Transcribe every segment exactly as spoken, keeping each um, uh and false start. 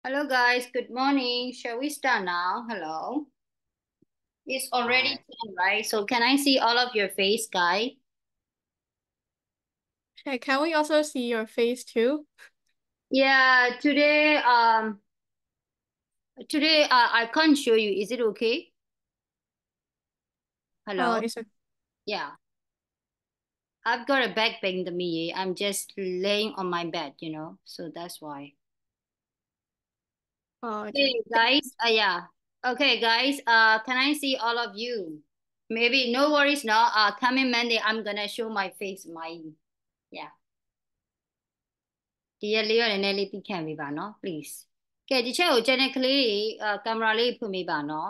Hello guys, good morning. Shall we start now? Hello. It's already Hi. ten, right? So can I see all of your face, guys? Okay, can we also see your face too? Yeah, today um today uh, I can't show you. Is it okay? Oh, Hello? it's okay. Yeah. I've got a back pain to me. I'm just laying on my bed, you know. So that's why. Oh, okay. Hey guys, uh, yeah. Okay, guys, uh can I see all of you? Maybe no worries now. Uh coming Monday I'm gonna show my face, my yeah. ဒီရက်လေးရနည်းနည်းလေးသိခံပေးပါနော် please ကဲဒီချက်ကိုကျန်တဲ့ကလေးတွေအာကင်မရာလေးဖွင့်ပေးပါနော်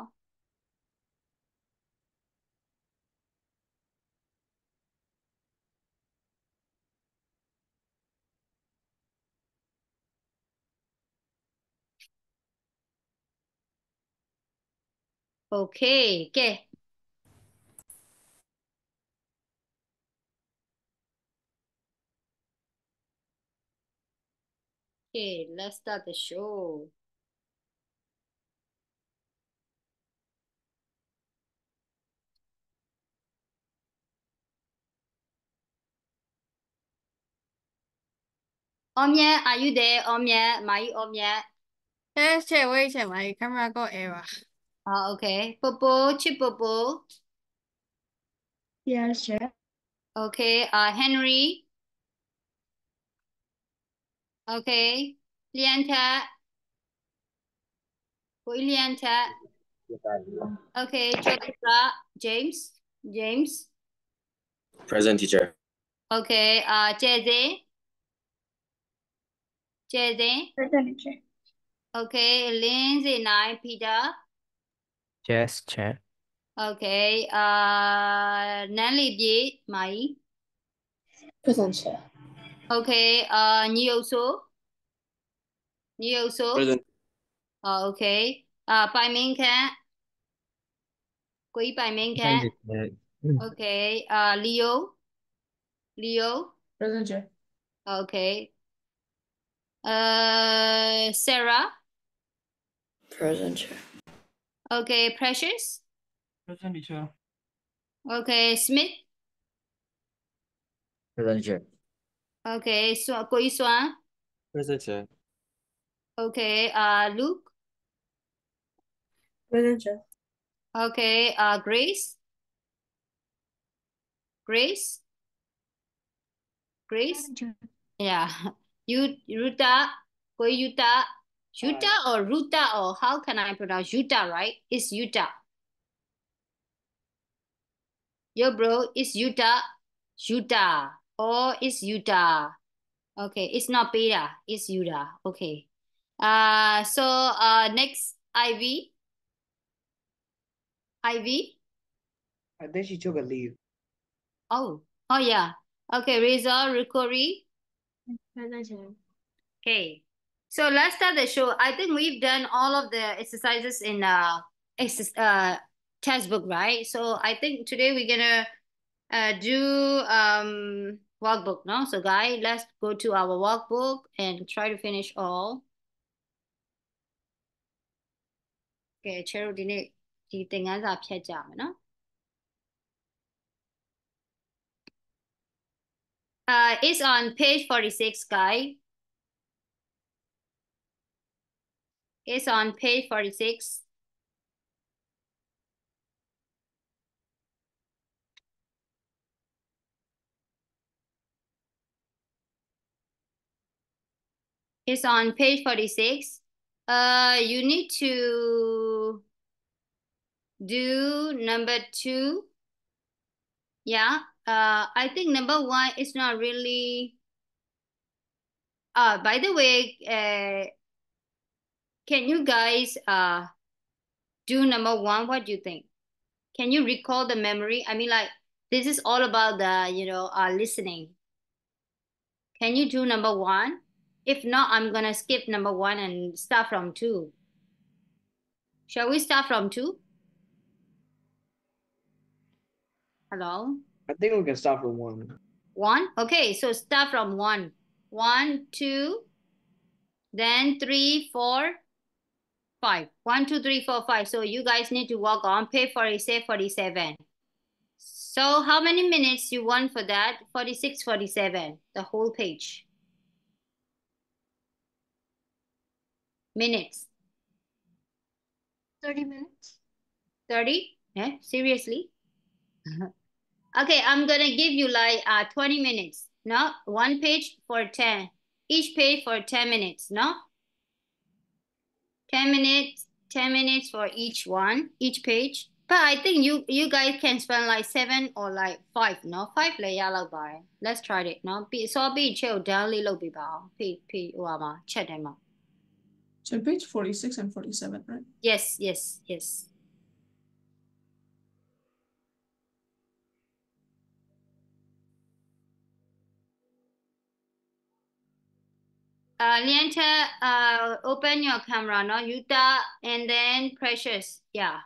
okay ကဲ okay let's start the show အောင်မြတ် are you there အောင်မြတ်မာကြီးအောင်မြတ် Yes, check, wait, check, my camera got error. အာ okay ပိုပိုချစ်ပိုပို Yes, sure. okay အာ Henry okay လျန်ထက်ကိုကြီးလျန်ထက် okay ကျော်သူက James James Present, teacher. okay အာကျဲစင်ကျဲစင် Present, teacher. okay လင်းစေနိုင် Peter Yes, chair. okay အာနန်းလေးပြေမာကြီး Present, chair. okay အာညီအုပ်ဆိုညီအုပ်ဆို Present. အာ okay အာပိုင်မင်းခန့်ကိုကြီးပိုင်မင်းခန့် Present, okay အာလီယိုလီယို Present, chair. okay အာ Sarah Present, chair. okay Precious Present, teacher. okay Smith Present, chair. okay ဆွာကိုကြီးစွမ်း Present, sir. okay အာ Luke Present, chair. okay အာ Grace Grace Grace yeah you Ruta Koi Yuta Yuta or Ruta or how can I pronounce Yuta, right? It's Yuta. Yo bro, it's Yuta. Yuta. Or it's Yuta. Okay, it's not Beta, it's Yuta. Okay. Uh so uh next Ivy. Ivy. I think she took a leave. Oh, oh yeah. Okay, Reza Rukori. Present, chair. Okay, so let's start the show. I think we've done all of the exercises in uh, exercise, uh textbook, right? So I think today we're gonna uh, do um workbook, no? So guys, let's go to our workbook and try to finish all. Okay, ချဲတို့ဒီနေ့ဒီသင်ခန်းစာဖြတ်ကြမယ်နော် Uh, it's on page forty-six, guys. It's on page forty-six. It's on page forty-six. Uh, you need to do number two. Yeah. Uh, I think number one is not really. Uh, by the way, uh, can you guys uh do number one? What do you think? Can you recall the memory? I mean, like this is all about the you know uh listening. Can you do number one? If not, I'm gonna skip number one and start from two. Shall we start from two? Hello? I think we can start from one. One? Okay, so start from one. One, two, then three, four, Five. One, two, three, four, five. So you guys need to work on page forty-six, forty-seven. So how many minutes you want for that? forty-six, forty-seven, the whole page. Minutes. thirty minutes. thirty? Eh? Seriously? Okay, I'm gonna give you like uh twenty minutes. No, one page for ten. Each page for ten minutes, no? ten minutes, ten minutes for each one, each page. But I think you you guys can spend like seven or like five, no? Five လေရလောက်ပါတယ် Let's try it, no? ပြီးစောပြီး ချက်ကို down လေးလုပ်ပေးပါအောင် P P ဟိုပါမှာ ချက်ထဲမှာ So page forty-six and forty-seven, right? Yes, yes, yes. Uh, Lianta, uh, open your camera, no? Yuta, and then Precious, yeah.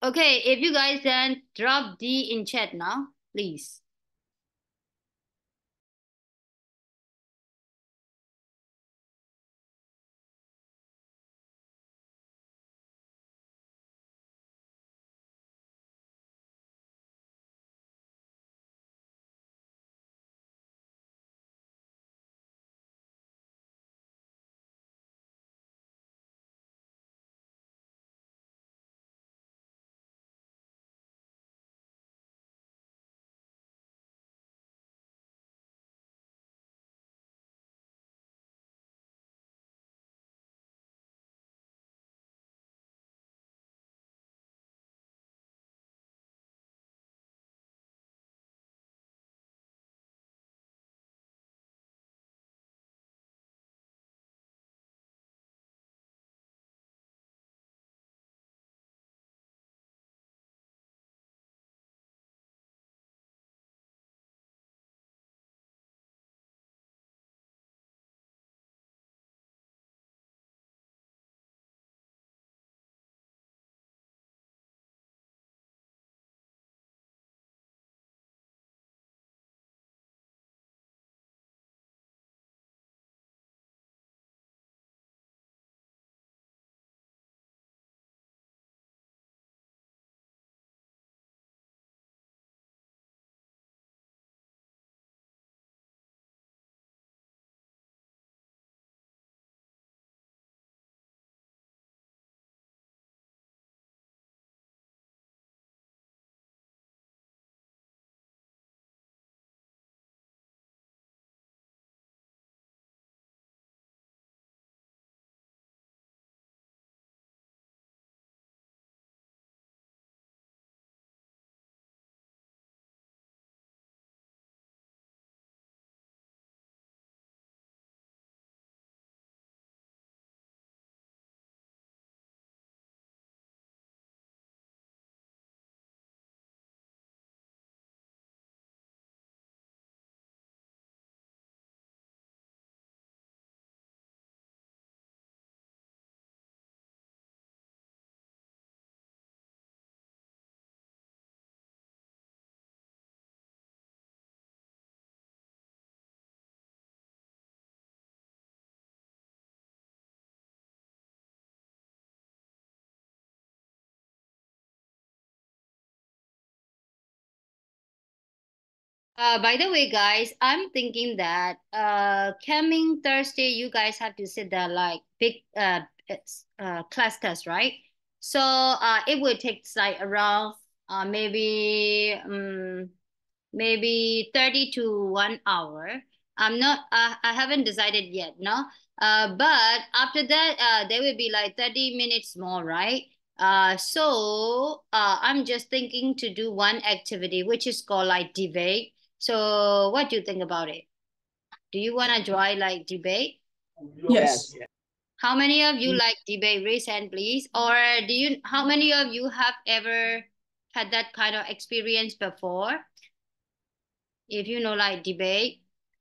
Okay, if you guys then drop D in chat now, please. Uh, by the way, guys, I'm thinking that uh, coming Thursday, you guys have to sit there like big uh, it's, uh class test, right? So uh, it will take like around uh maybe um maybe thirty to one hour. I'm not, uh, I haven't decided yet, no? Uh, but after that, uh, there will be like thirty minutes more, right? Uh, so uh, I'm just thinking to do one activity, which is called like debate. So what do you think about it? Do you want to join like debate? Yes. Yes. How many of you like debate? Raise hand, please. Or do you, how many of you have ever had that kind of experience before? If you know like debate.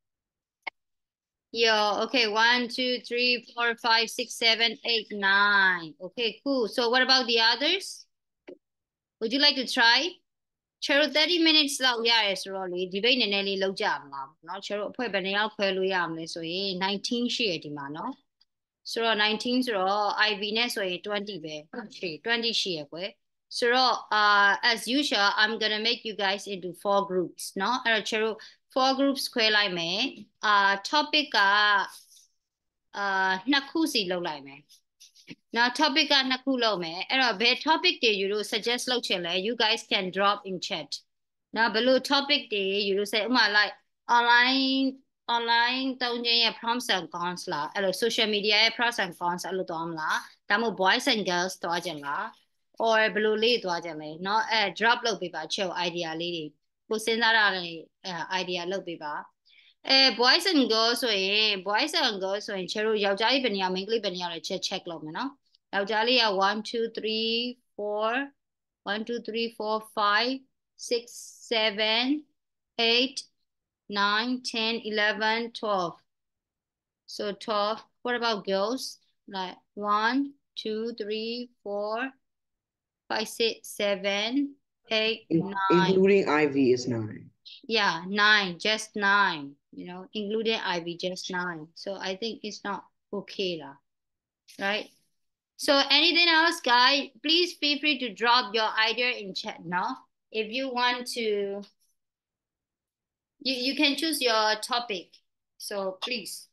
Yeah, okay, one, two, three, four, five, six, seven, eight, nine. Okay, cool. So what about the others? Would you like to try? Chero thirty minutes လောက်ရတယ်ဆိုတော့လေ debate နည်းနည်းလေးလုပ်ကြမလားเนาะ Chero အဖွဲ့ဘယ်နှစ်ယောက်ခွဲလို့ရမလဲဆိုရင်nineteenရှိရဒီမှာเนาะဆိုတော့nineteenဆိုတော့ I V နဲ့ဆိုရင်twentyပဲရှိtwentyရှိရကွယ်ဆိုတော့ uh as usual I'm gonna make you guys into four groups เนาะအဲ့တော့ Chero four groups ခွဲလိုက်မယ်အာ topic ကအာနှစ်ခုစီလုပ်လိုက်မယ်Now topic ကနှစ်ခုလုပ်မယ်အဲ့တော့ဘယ် topic တွေယူလို့ suggest လုပ်ချင်လဲ you guys can drop in chat Now ဘယ်လို topic တွေယူလို့say ဥပမာ like online online သုံးခြင်းရဲ့ prompts and cons လားအဲ့လို social media ရဲ့ pros and cons အဲ့လိုသွားမလားဒါမှမဟုတ် boys and girls သွားကြလား or ဘယ်လိုလေးသွားကြလဲเนาะအဲ drop လုပ်ပေးပါချက် idea လေးတွေကိုစဉ်းစားတာလေးအဲ idea လုပ်ပေးပါအဲ boys and girls ဆိုရင် boys and girls ဆိုရင်ချေတို့ယောက်ျားကြီးဘယ်နှစ်ယောက်မိန်းကလေးဘယ်နှစ်ယောက်လဲချက် check လုပ်မယ်နော်ယောက်ျားလေးကone two three four one two three four five six seven eight nine ten eleven twelve so twelve what about girls like one two three four five, six, seven, eight, In- nine. including I V is nine. Yeah, nine, just nine. You know, including I V, just nine. So I think it's not okay lah, right? So anything else, guys? Please feel free to drop your idea in chat now. If you want to, you, you can choose your topic. So please.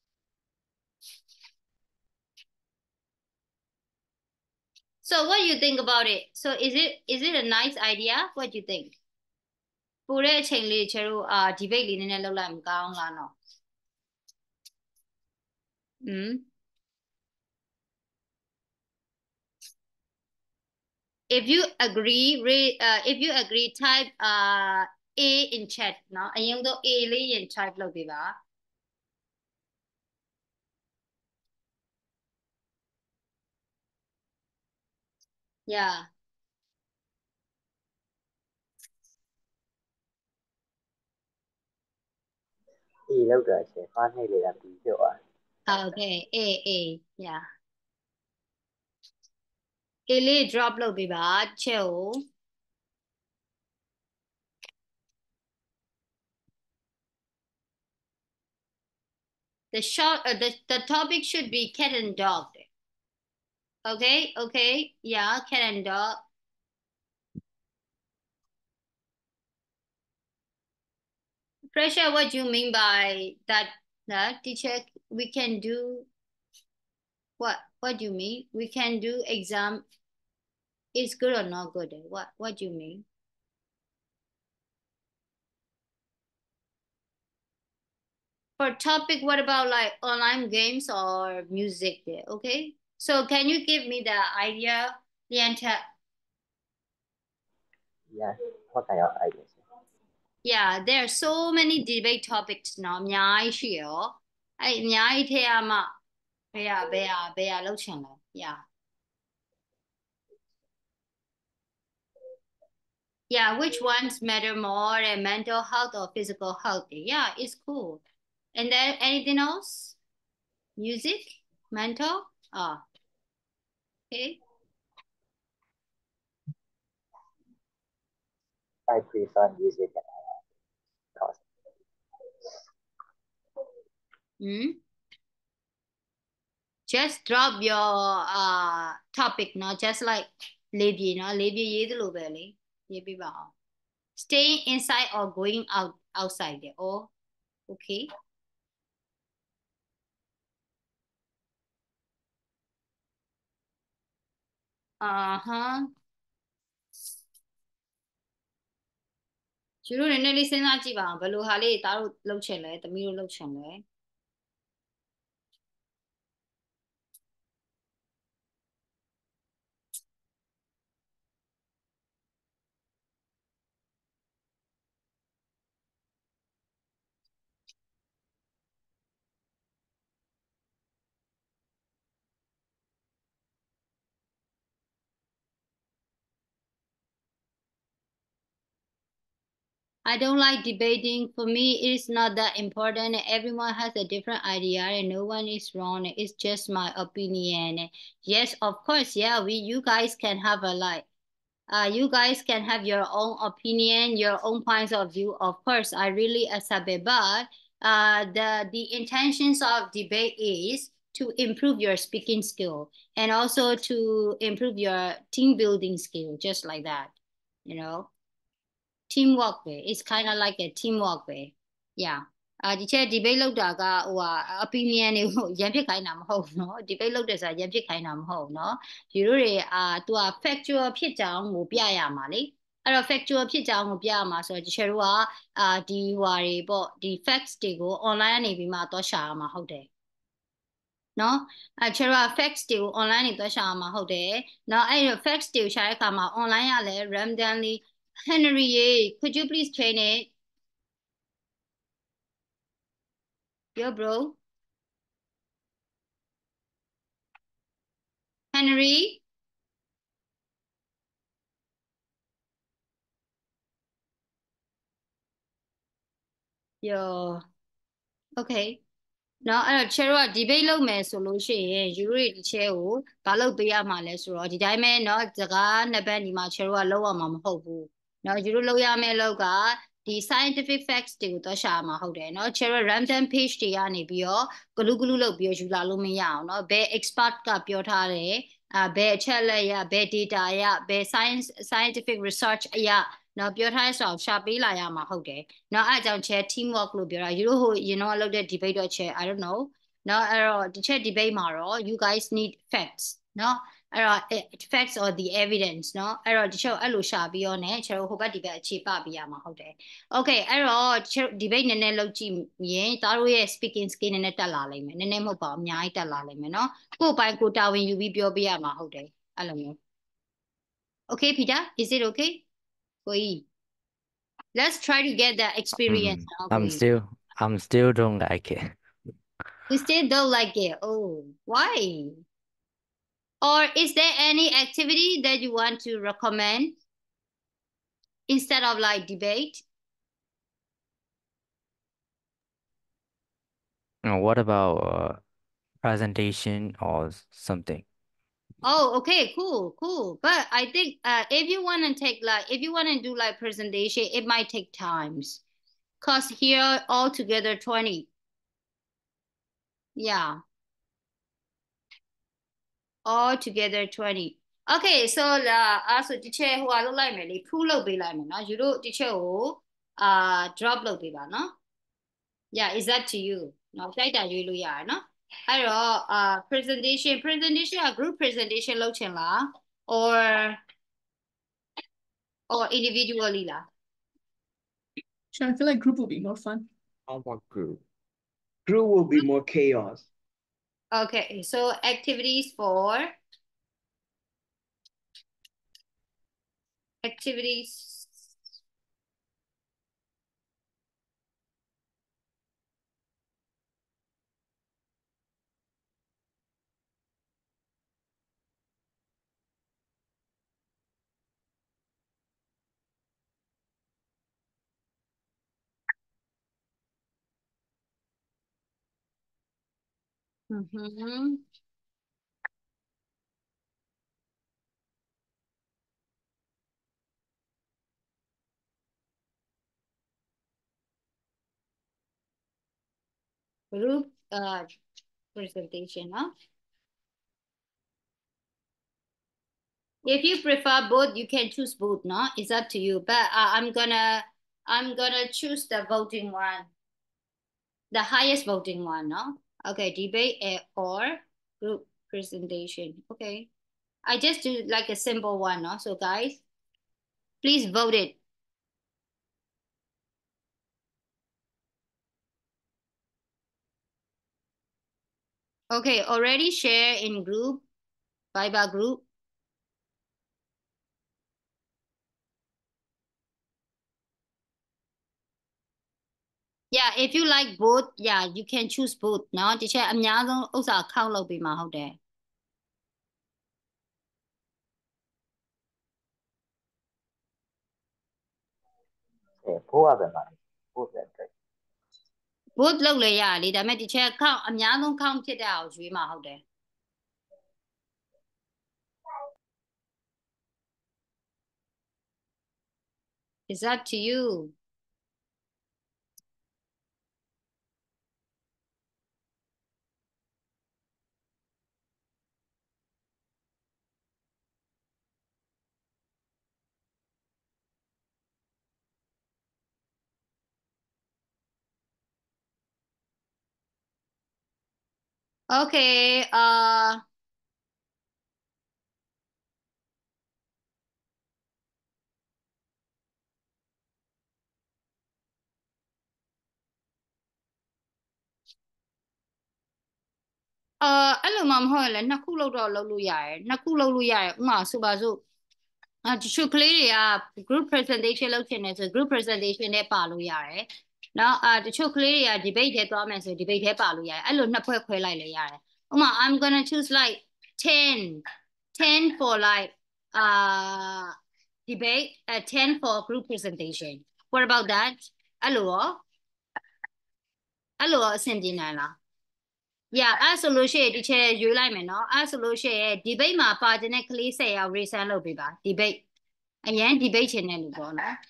So what do you think about it? So is it is it a nice idea? What do you think? ပိုတဲ့အချိန်လေးကျတို့အာ debate လေးနည်းနည်းလုပ်လိုက်မကောင်းလားနော် Hmm. If you agree, read, uh, if you agree, type uh, A in chat နော်အရင်တော့ A လေးရင် type လုပ်ပေးပါ Yeah. A လောက်တာရှင်ဖားနှိပ်လိုက်တာပြီးပြောသွား Okay. A A. Yeah. A လေး drop လုပ်ပေးပါချက်ကို The short uh, the the topic should be cat and dog. Okay, okay, yeah, cat and dog. Pressure, what do you mean by that? That teacher, we can do what? What do you mean? We can do exam. Is good or not good? What? What do you mean? For topic, what about like online games or music there? Okay. So can you give me the idea, Lianta? yes ဟောတယ်ရောအဲ့ဒါရှင် Yeah, there are so many debate topics now. အများကြီးရှိရော အဲ့အများကြီးထဲမှာဘယ်ဟာဘယ်ဟာဘယ်ဟာလောက်ချင်လဲ Yeah. Yeah, which ones matter more, and mental health or physical health? Yeah, it's cool. And then anything else? Music, mental? Ah, okay. I prefer music and cause Hmm. Just drop your uh topic, no? Just like Libby, no? Libby,ရေးသလိုပဲလေရေးပြပါအောင် Staying inside or going out outside there. Oh, okay. Uh-huh. ကျတို့နည်းနည်းလေးစဉ်းစားကြည့်ပါအောင်ဘယ်လိုဟာလေးတားတို့လှုပ်ချင်လဲသမီးတို့လှုပ်ချင်လဲ I don't like debating. For me, it's not that important. Everyone has a different idea and no one is wrong. It's just my opinion. Yes, of course. Yeah, we you guys can have a like uh you guys can have your own opinion, your own points of view. Of course, I really accept it, but uh the the intentions of debate is to improve your speaking skill and also to improve your team building skill, just like that, you know. Teamwork ပဲ it's kind of like a teamwork ပဲ yeah အာဒီချက် debate လုပ်တာကဟိုဟာ opinion တွေကိုရန်ဖြစ်ခိုင်းတာမဟုတ်ဘူးเนาะ debate လုပ်တယ်ဆိုတာရန်ဖြစ်ခိုင်းတာမဟုတ်ဘူးเนาะဒီတို့တွေအာ तू อ่ะ factual ဖြစ်ကြအောင်ကိုပြရမှာလေအဲ့တော့ factual ဖြစ်ကြအောင်ကိုပြရမှာဆိုတော့ဒီချက်တို့ကအာဒီဟွာတွေပေါ့ဒီ facts တွေကို online ကနေပြီးမှတော့ရှာရမှာဟုတ်တယ်နော်အဲချေရ facts တွေကို online နေသွားရှာမှာဟုတ်တယ်။နော်အဲ့ facts တွေကိုရှာတဲ့အခါမှာ online ရလဲ randomly Henry, could you please train it? Yo, bro. Henry? Yo. Okay. နော်အဲ့တော့ chair က debate လုပ်မယ်ဆိုလို့ရှိရင် you တို့ဒီ chair ကိုဘာလုပ်ပေးရမှာလဲဆိုတော့ဒီတိုင်းပဲเนาะစကားနှစ်ပတ်ဒီမှာ chair ကလောက်ရမှာမဟုတ်ဘူးเนาะ you တို့လောက်ရမယ့်လောက်ကဒီ scientific facts တွေကိုသွားရှာမှာဟုတ်တယ်เนาะ chair random page တွေကနေပြီးတော့ဂလူးဂလူးလုပ်ပြီးတော့ယူလာလို့မရအောင်เนาะဘယ် expert ကပြောထားတယ်အာဘယ်အချက်လက်ရဘယ် data ရဘယ် science scientific research အရနော်ပြောထားဆိုရှာပေးလာရမှာဟုတ်တယ်။နော်အဲ့အကြောင်း chair teamwork လို့ပြောတာယူတို့ဟိုရင်တော့လုပ်တဲ့ debate တော့ chair I don't know နော်အဲ့တော့ဒီချက် debate မှာတော့ you guys need facts နော်အဲ့တော့ facts or the evidence နော်အဲ့တော့ဒီချက်အဲ့လိုရှာပြီးတော့ ਨੇ ကျွန်တော်ဟိုဘက်ဒီဘက်အခြေပပေးရမှာဟုတ်တယ်။ Okay အဲ့တော့ debate နည်းနည်းလုပ်ကြည့်ရင်သားတို့ရဲ့ speaking skill နည်းနည်းတက်လာလိမ့်မယ်နည်းနည်းမဟုတ်ပါဘူးအများကြီးတက်လာလိမ့်မယ်နော်ကိုယ်ပိုင်ကိုတာဝန်ယူပြီးပြောပေးရမှာဟုတ်တယ်အဲ့လိုမျိုး Okay Peter is it okay ကိုကြီး Let's try to get that experience. Mm, now, I'm please. still I'm still don't like it. You still don't like it. Oh, why? Or is there any activity that you want to recommend instead of like debate? Uh, What about uh, presentation or s- something? Oh, okay, cool, cool. But I think uh, if you want to take like, if you want to do like presentation, it might take times. Cause here altogether twenty. Yeah. All together twenty. Okay, so la also teacher ဟိုအလုပ်လိုက်မယ်လေ proof လုပ်ပေးလိုက်မယ်နော်ယူတို့ teacher ကိုအာ drop လုပ်ပေးပါနော် Yeah, is that to you နော်တိုက်တာရွေးလို့ရတယ်နော်အဲ့တော့အာ presentation presentation က group presentation လုပ်ချင်လား or or individually လား Sure, I feel like group will be more fun. I want group. Group will be more chaos. Okay, so activities for activities mm-hmm. Group uh presentation huh if you prefer both you can choose both no it's up to you but uh, I'm gonna I'm gonna choose the voting one the highest voting one no okay debate eh, or group presentation okay I just do like a simple one no so guys please vote it okay already share in group Viber group Yeah, if you like both, yeah, you can choose both เนาะဒီချက်အများဆုံးဥစ္စာခောက်လုပ်ပြီးမှာဟုတ်တယ်အဲဖိုးရပဲမှာဖိုးတဲ့အတွက် both လုပ်လဲရတယ်လေဒါပေမဲ့ဒီချက်ခောက်အများဆုံးခောက်ဖြစ်တဲ့အောင်ရွေးမှာဟုတ်တယ် It's up to you Okay, uh uh အဲ့လိုမှမဟုတ်ရင်လည်းနှစ်ခုလောက်တော့လုပ်လို့ရတယ်နှစ်ခုလုပ်လို့ရတယ်ဥပမာဆိုပါစို့အာတချို့ကလေးတွေက group presentation လုပ်ချင်တယ်ဆို group presentation နဲ့ပါလို့ရတယ်နော်အာတချို့ကလေးတွေက debate ထဲသွားမယ်ဆို debate ထဲပါလို့ရတယ်အဲ့လိုနှစ်ဖွဲ့ခွဲလိုက်လဲရတယ်ဥပမာ I'm gonna choose like ten ten for like uh debate uh, ten for group presentation what about that အဲ့လိုရောအဲ့လိုရောအဆင်ပြေနိုင်လား yeah အဲ့ဆိုလို့ရှိရင်ဒီချက်ရွေးလိုက်မယ်နော်အဲ့ဆိုလို့ရှိရင် debate မှာပါတဲ့ကလေး၁၀ယောက် reason လုပ်ပေးပါ debate အရင် debate ချင်တဲ့လူပေါ့နော်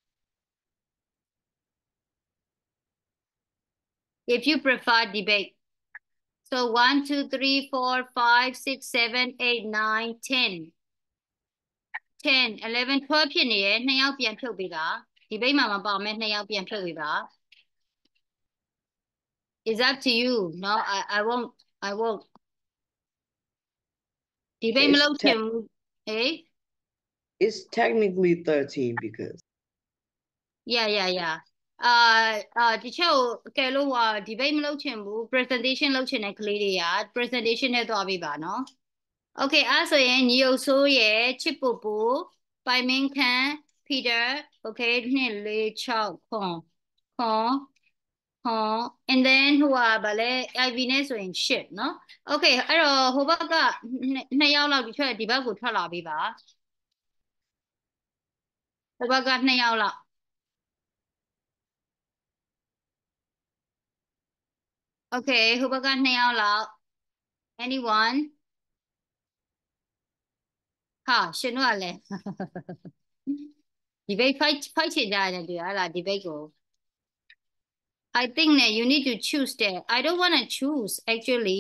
if you prefer debate so one two three four five six seven eight nine ten ten eleven twelve ဖြစ်နေရဲ့နှစ်ယောက်ပြန်ဖြုတ်ပေးပါ debate မှာမပါမဲ့နှစ်ယောက်ပြန်ဖြုတ်ပေးပါ It's up to you no I I won't I won't debate မ It's လုပ်ချင် te- ဘူးဟေး it's technically thirteen because Yeah, yeah, yeah. အာအာဒီချက်ကိုကဲလို့ဟာ debate မလုပ်ချင်ဘူး presentation လုပ်ချင်တဲ့ကလေးတွေက presentation နဲ့သွားပြီးပါနော် Okay အဲ့ဆိုရင်ညီယုတ်ဆိုးရဲ့ချစ်ပူပူပိုင်မင်းခန့် Peter okay နှစ်လေး၆ခွန်ခွန်ခွန် and then ဟိုဟာဗာလဲ I V နဲ့ဆိုရင် shit နော် Okay အဲ့တော့ဟိုဘက်ကနှစ်ယောက်လောက်ဒီချက်ဒီဘက်ကိုထွက်လာပြီးပါဟိုဘက်ကနှစ်ယောက်လောက် Okay ဟိုဘက်ကနှစ်ယောက်လောက် anyone ဟာရှင်တို့ကလည်း debate fight fight ချင်ကြတယ်တူလား debate ကို I think that you need to choose that I don't want to choose actually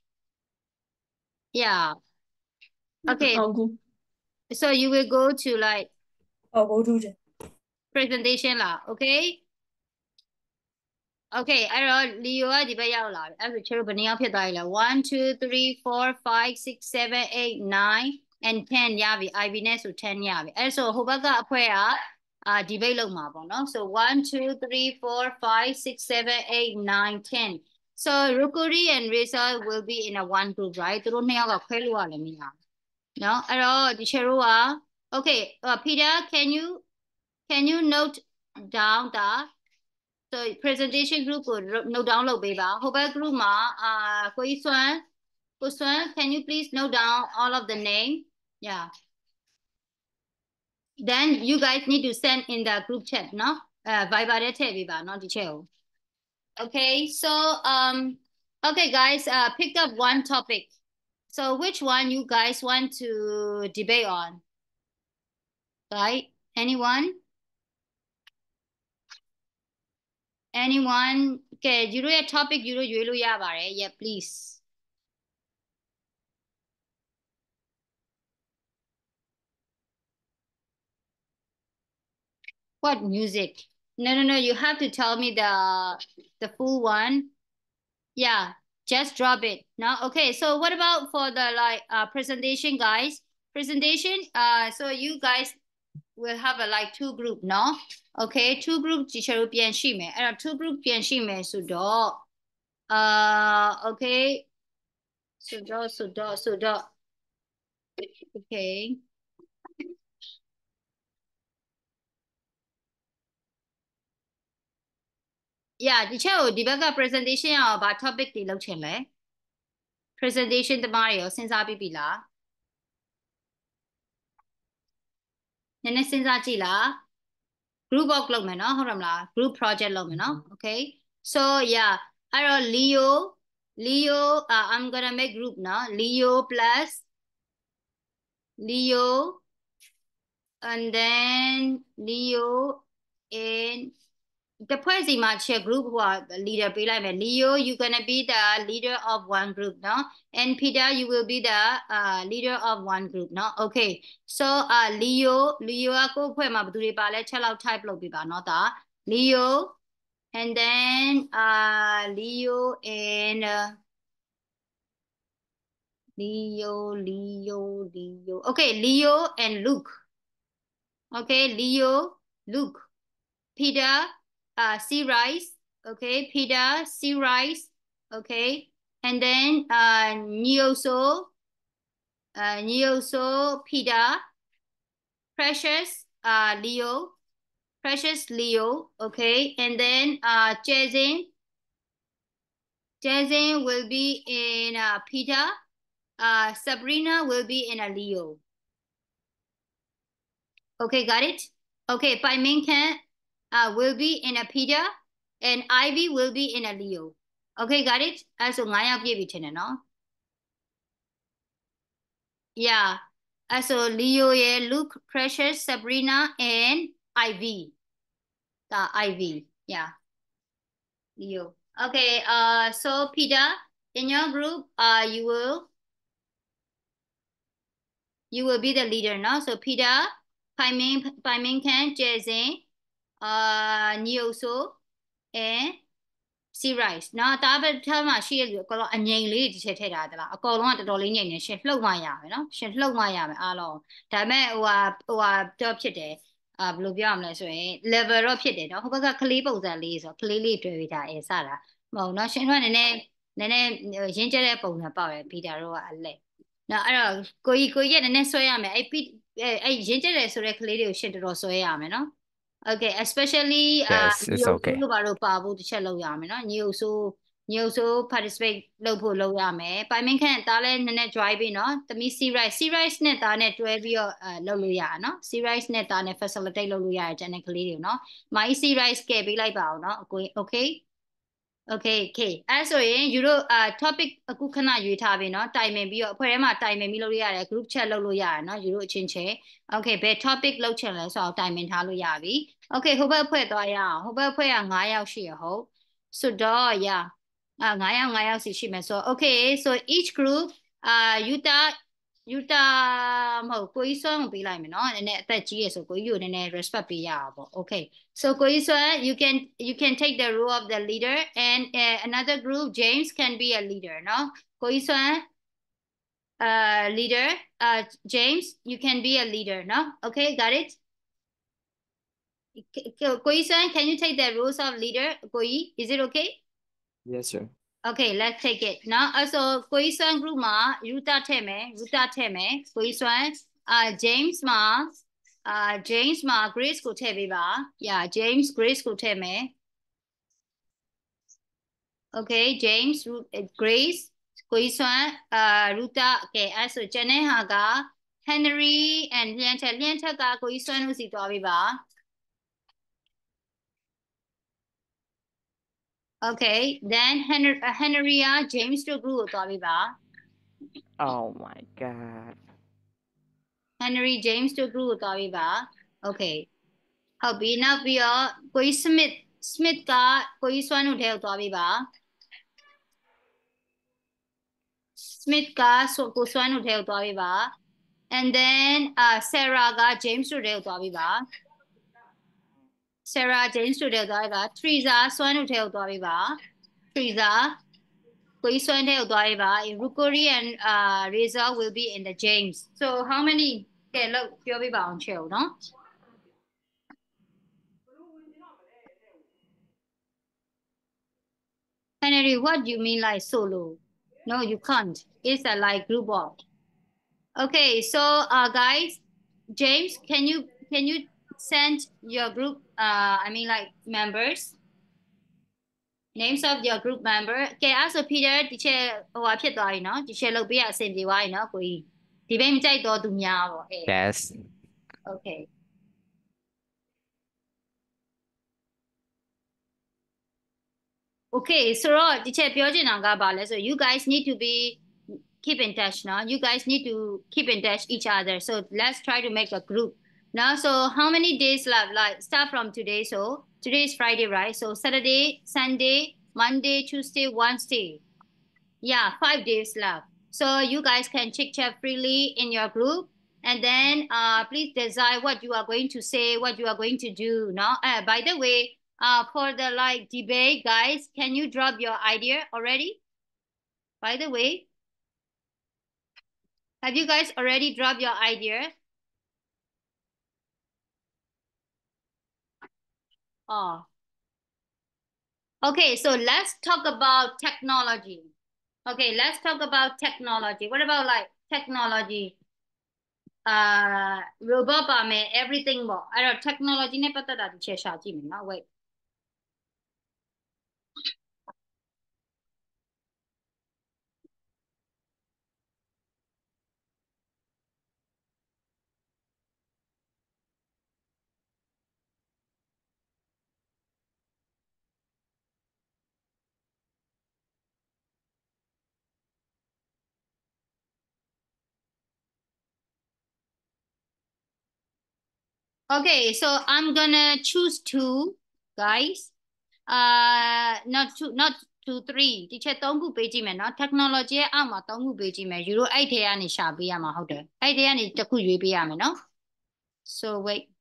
yeah okay I'll go. so you will go to like I'll go to the presentation 啦 okay okay အဲ့တော့ Leo ကဒီဘက်ရောက်လာပြီအဲ့ဆိုချေတို့ဘယ်နှစ်ယောက်ဖြစ်သွားပြီလဲone two three four five six seven eight nine and ten ရပြီ I V နဲ့ဆိုten ရပြီအဲ့ဆိုဟိုဘက်ကအဖွဲကအာ debate လုပ်မှာပေါ့နော် so one two three four five six seven eight nine ten so Rukuri and Reza will be in a one group right သူတို့နှစ်ယောက်ကခွဲလို့ရလည်းမရဘူးเนาะအဲ့တော့ဒီချေတို့က okay uh, Peter can you can you note down the so presentation group ကို note down လုပ်ပေးပါဟိုဘက် group မှာအာကိုကြီးစွမ်းကိုစွမ်း can you please note down all of the name yeah then you guys need to send in the group chat เนาะအဲ Viber ထဲထည့်ပေးပါเนาะဒီချက်ကို okay so um okay guys uh pick up one topic so which one you guys want to debate on right anyone anyone ကဲယူတို့ရဲ့ topic ယူတို့ရွေးလို့ရပါတယ် yeah please what music no no no you have to tell me the the full one yeah just drop it now okay so what about for the like uh presentation guys presentation uh so you guys will have a like two group no okay two group ဒီချက်တို့ပြန်ရှိမယ်အဲ့တော့ two group ပြန်ရှိမယ်ဆိုတော့ uh okay ဆိုတော့ဆိုတော့ဆိုတော့ okay yeah ဒီချက်ကိုဒီဘက်က presentation ရောဘာ topic တွေလုပ်ချင်လဲ presentation တမားတွေရောစဉ်းစားပြီးပြီလားနည်းနည်းစဉ်းစားကြည့်လား group work လုပ်မယ်နော်ဟုတ်တယ်မလား group project လုပ်မယ်နော် okay so yeah အဲ့တော့ Leo Leo uh, I'm gonna make group နော် Leo plus Leo and then Leo in theဖွဲ့စီမှာချက် group ဟို leader ပေးလိုက်မယ် Leo you gonna be the leader of one group နော် and Peter you will be the uh leader of one group နော် okay so uh Leo Leo ကကိုယ့်ဖွဲ့မှာဘယ်သူတွေပါလဲချက်လောက် type လုပ်ပေးပါနော်ဒါ Leo and then uh Leo and uh, Leo Leo Leo okay Leo and Luke okay Leo Luke Peter uh sea rice okay Peter sea rice okay and then uh Nyoso uh Nyoso Peter Precious uh Leo Precious Leo okay and then uh Jazin Jazin will be in uh Peter uh Sabrina will be in a Leo okay got it okay Pai Ming Kan uh will be in a Peter and Ivy will be in a Leo Okay, got it? အဲ့ဆိုnineယောက်ပြည့်ပြီထင်တယ်နော် Yeah. အဲ့ဆို Leo ရယ် Luke, Precious, Sabrina and Ivy. ဒါ Ivy. Yeah. Leo. Okay, uh so Peter, in your group, uh you will you will be the leader now. So Peter, Pai Ming Pai Ming Kan, Jezin, uh Neo So and C rice နော်တားပဲထားမှရှိရလို့အကောင်လုံးအငိမ့်လေးတစ်ချက်ထည့်ထားသလားအကောင်လုံးကတော်တော်လေးငိမ့်နေရှင်လှုပ်မှရမယ်နော်ရှင်လှုပ်မှရမယ်အားလုံးဒါပေမဲ့ဟိုဟာဟိုဟာတော့ဖြစ်တယ်အာဘယ်လိုပြောရမလဲဆိုရင် level တော့ဖြစ်တယ်နော်ဟိုဘက်ကကလေးပုံစံလေးဆိုကလေးလေးတွေ့ပြီးတာအဲစတာမဟုတ်နော်ရှင်တို့ကနည်းနည်းနည်းနည်းရင်းကျက်တဲ့ပုံစံပေါက်ရယ်ဘီတာတို့ကအလက်နော်အဲ့တော့ကိုကြီးကိုကြီးကနည်းနည်းဆွဲရမယ်အဲ့ပိအဲ့ရင်းကျက်တယ်ဆိုတဲ့ကလေးတွေကိုရှင်တော်တော်ဆွဲရမယ်နော်Okay, especially uh Yes, it's new okay. ဘာလို့ပါဖို့တစ်ချက်လောက်ရမယ်နော် new so new so participate လုပ်ဖို့လုပ်ရမယ်ပိုင်မင်းခန့်တားလဲနည်းနည်း drive ပြီးနော်သမီး C rice C rice နဲ့တားနဲ့တွဲပြီးတော့အဲလုပ်လို့ရအောင်နော် C rice နဲ့တားနဲ့ facilitate လုပ်လို့ရတယ်ကျန်တဲ့ကလေးတွေနော်မိုင်း C rice ကဲပေးလိုက်ပါအောင်နော်အကို okay Okay, okay. အဲ့ဆိုရင်ယူတို့အာ topic အခုခဏရွေးထားပြီเนาะတိုင်ပင်ပြီးတော့အဖွဲ့ထဲမှာတိုင်ပင်ပြီးလုပ်လို့ရတယ် group chat လုပ်လို့ရတယ်เนาะယူတို့အချင်းချင်း Okay ဘယ် topic လုပ်ချင်လဲဆိုတော့တိုင်ပင်ထားလို့ရပြီ Okay ဟိုဘက်အဖွဲ့သွားရအောင်ဟိုဘက်အဖွဲ့ကnineယောက်ရှိရဟုတ်ဆိုတော့ yeah အာnineယောက်nineယောက်စီရှိမယ်ဆိုတော့ Okay so each group အာယူတာယူတာမဟုတ်ကိုကြီးစွမ်းကိုပေးလိုက်မယ်เนาะနည်းနည်းအသက်ကြီးရဆိုကိုကြီးကိုနည်းနည်း respect ပေးရအောင်ပေါ့ Okay soကိုကြီးစွမ်း you can you can take the role of the leader and uh, another group James can be a leader เนาะကိုကြီးစွမ်း uh leader uh James you can be a leader เนาะ Okay got itကိုကြီးစွမ်း can you take the roles of leader ကိုကြီး is it okay Yes, sir. Okay let's take it เนาะအဲ့ဆိုကိုကြီးစွမ်း group မှာ Ruta ထည့်မယ် Ruta ထည့်မယ်ကိုကြီးစွမ်း uh James မှာ uh James မှာ Grace ကိုထည့်ပေးပါ yeah James Grace ကိုထည့်မယ် Okay James Grace ကိုကြီးစွမ်း uh Ruta okay အဲ့ဆိုကျန်တဲ့ဟာက Henry and လျှမ်းထက်လျှမ်းထက်ကကိုကြီးစွမ်းလို့စီသွားပေးပါ Okay then Henry uh, Henrya James တို့ group ကိုသွားပေးပါ Oh my God. Henry James တို့ group ကိုသွားပေးပါ Okay ဟုတ်ပြီနောက်ပြီးတော့ကိုကြီး Smith Smith ကကိုကြီးစွမ်းတို့ထဲကိုသွားပေးပါ Smith ကဆိုကိုစွမ်းတို့ထဲကိုသွားပေးပါ and then uh Sarah က James တို့ထဲကိုသွားပေးပါ Sarah James တို့ထဲကိုသွားပေးပါ Teresa စွမ်းတို့ထဲကိုသွားပေးပါ Teresa ကိုကြီးစွမ်းထဲကိုသွားပေးပါ Rukuri and uh Reza will be in the James so how many ကဲလို့ပြောပေးပါအောင်ချဲ့ဦးနော် Henry what do you mean like solo no you can't it's a like group of okay so uh guys James can you can you send your group uh I mean like members names of your group member ကဲအဲ့ဆို Peter ဒီချက်ဟိုဟာဖြစ်သွားပြီနော်ဒီချက်လုပ်ပေးရအဆင်ပြေသွားပြီနော်ကိုကြီးဒီဘက်မကြိုက်တော့သူများပေါ့အေး Yes. okay okay ဆိုတော့ဒီချက်ပြောချင်တာကဘာလဲဆို you guys need to be keep in touch now you guys need to keep in touch each other so let's try to make a group now so how many days left like start from today so today is Friday right so Saturday Sunday Monday Tuesday Wednesday yeah five days left so you guys can chit chat freely in your group and then uh please decide what you are going to say what you are going to do now uh, by the way uh for the like debate guys can you drop your idea already by the way have you guys already dropped your idea oh okay so let's talk about technology okay let's talk about technology what about like technology uh robot ပါမယ် everything ပေါ့အဲ့တော့ technology နဲ့ပတ်သက်တာဒီချက်ရှာကြည့်မယ်နော် wait Okay, so I'm gonna choose two, guys. Uh, not two, not two, three. Teacher, don't go page me, no technology. I'm a don't go page me. You know, idea ni shabi ya ma hote. Idea ni taku yubi ya me, no. So wait.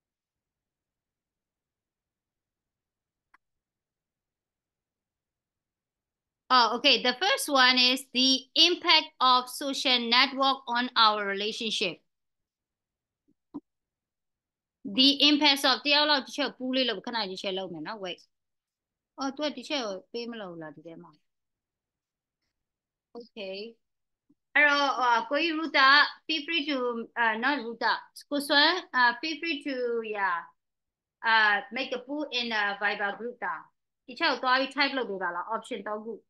Oh, okay. The first one is the impact of social network on our relationship. The impact of the other teacher bully lo can I teacher lo me, no wait. Oh, to teacher pay me lo la today ma. Okay. အဲ့တော့ဟိုကိုကြီး Ruta feel free to uh not Ruta ကိုစွမ်း uh feel free to yeah uh make a poll in a Viber group တာဒီချက်ကိုသွားပြီး type လုပ်ပေးပါလား option သုံးခု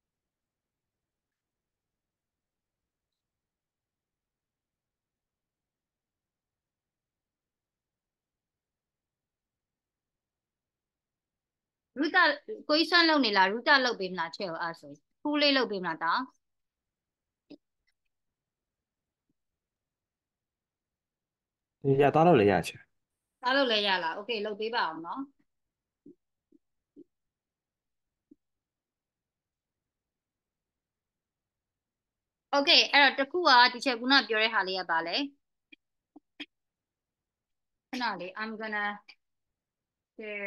Ruta ကိုကြီးစွမ်းလုပ်နေလား Ruta လုပ်ပေးမလားချက်ကိုအဲ့ဆို poll လေးလုပ်ပေးမလားတာရသွားလို့လည်းရချင်သားလုပ်လဲရလား okay လုပ်ပေးပါအောင်နော် okay အဲ့တော့တစ်ခုကဒီချက်ခုနပြောတဲ့ဟာလေးကပါလဲခဏလေး I'm gonna share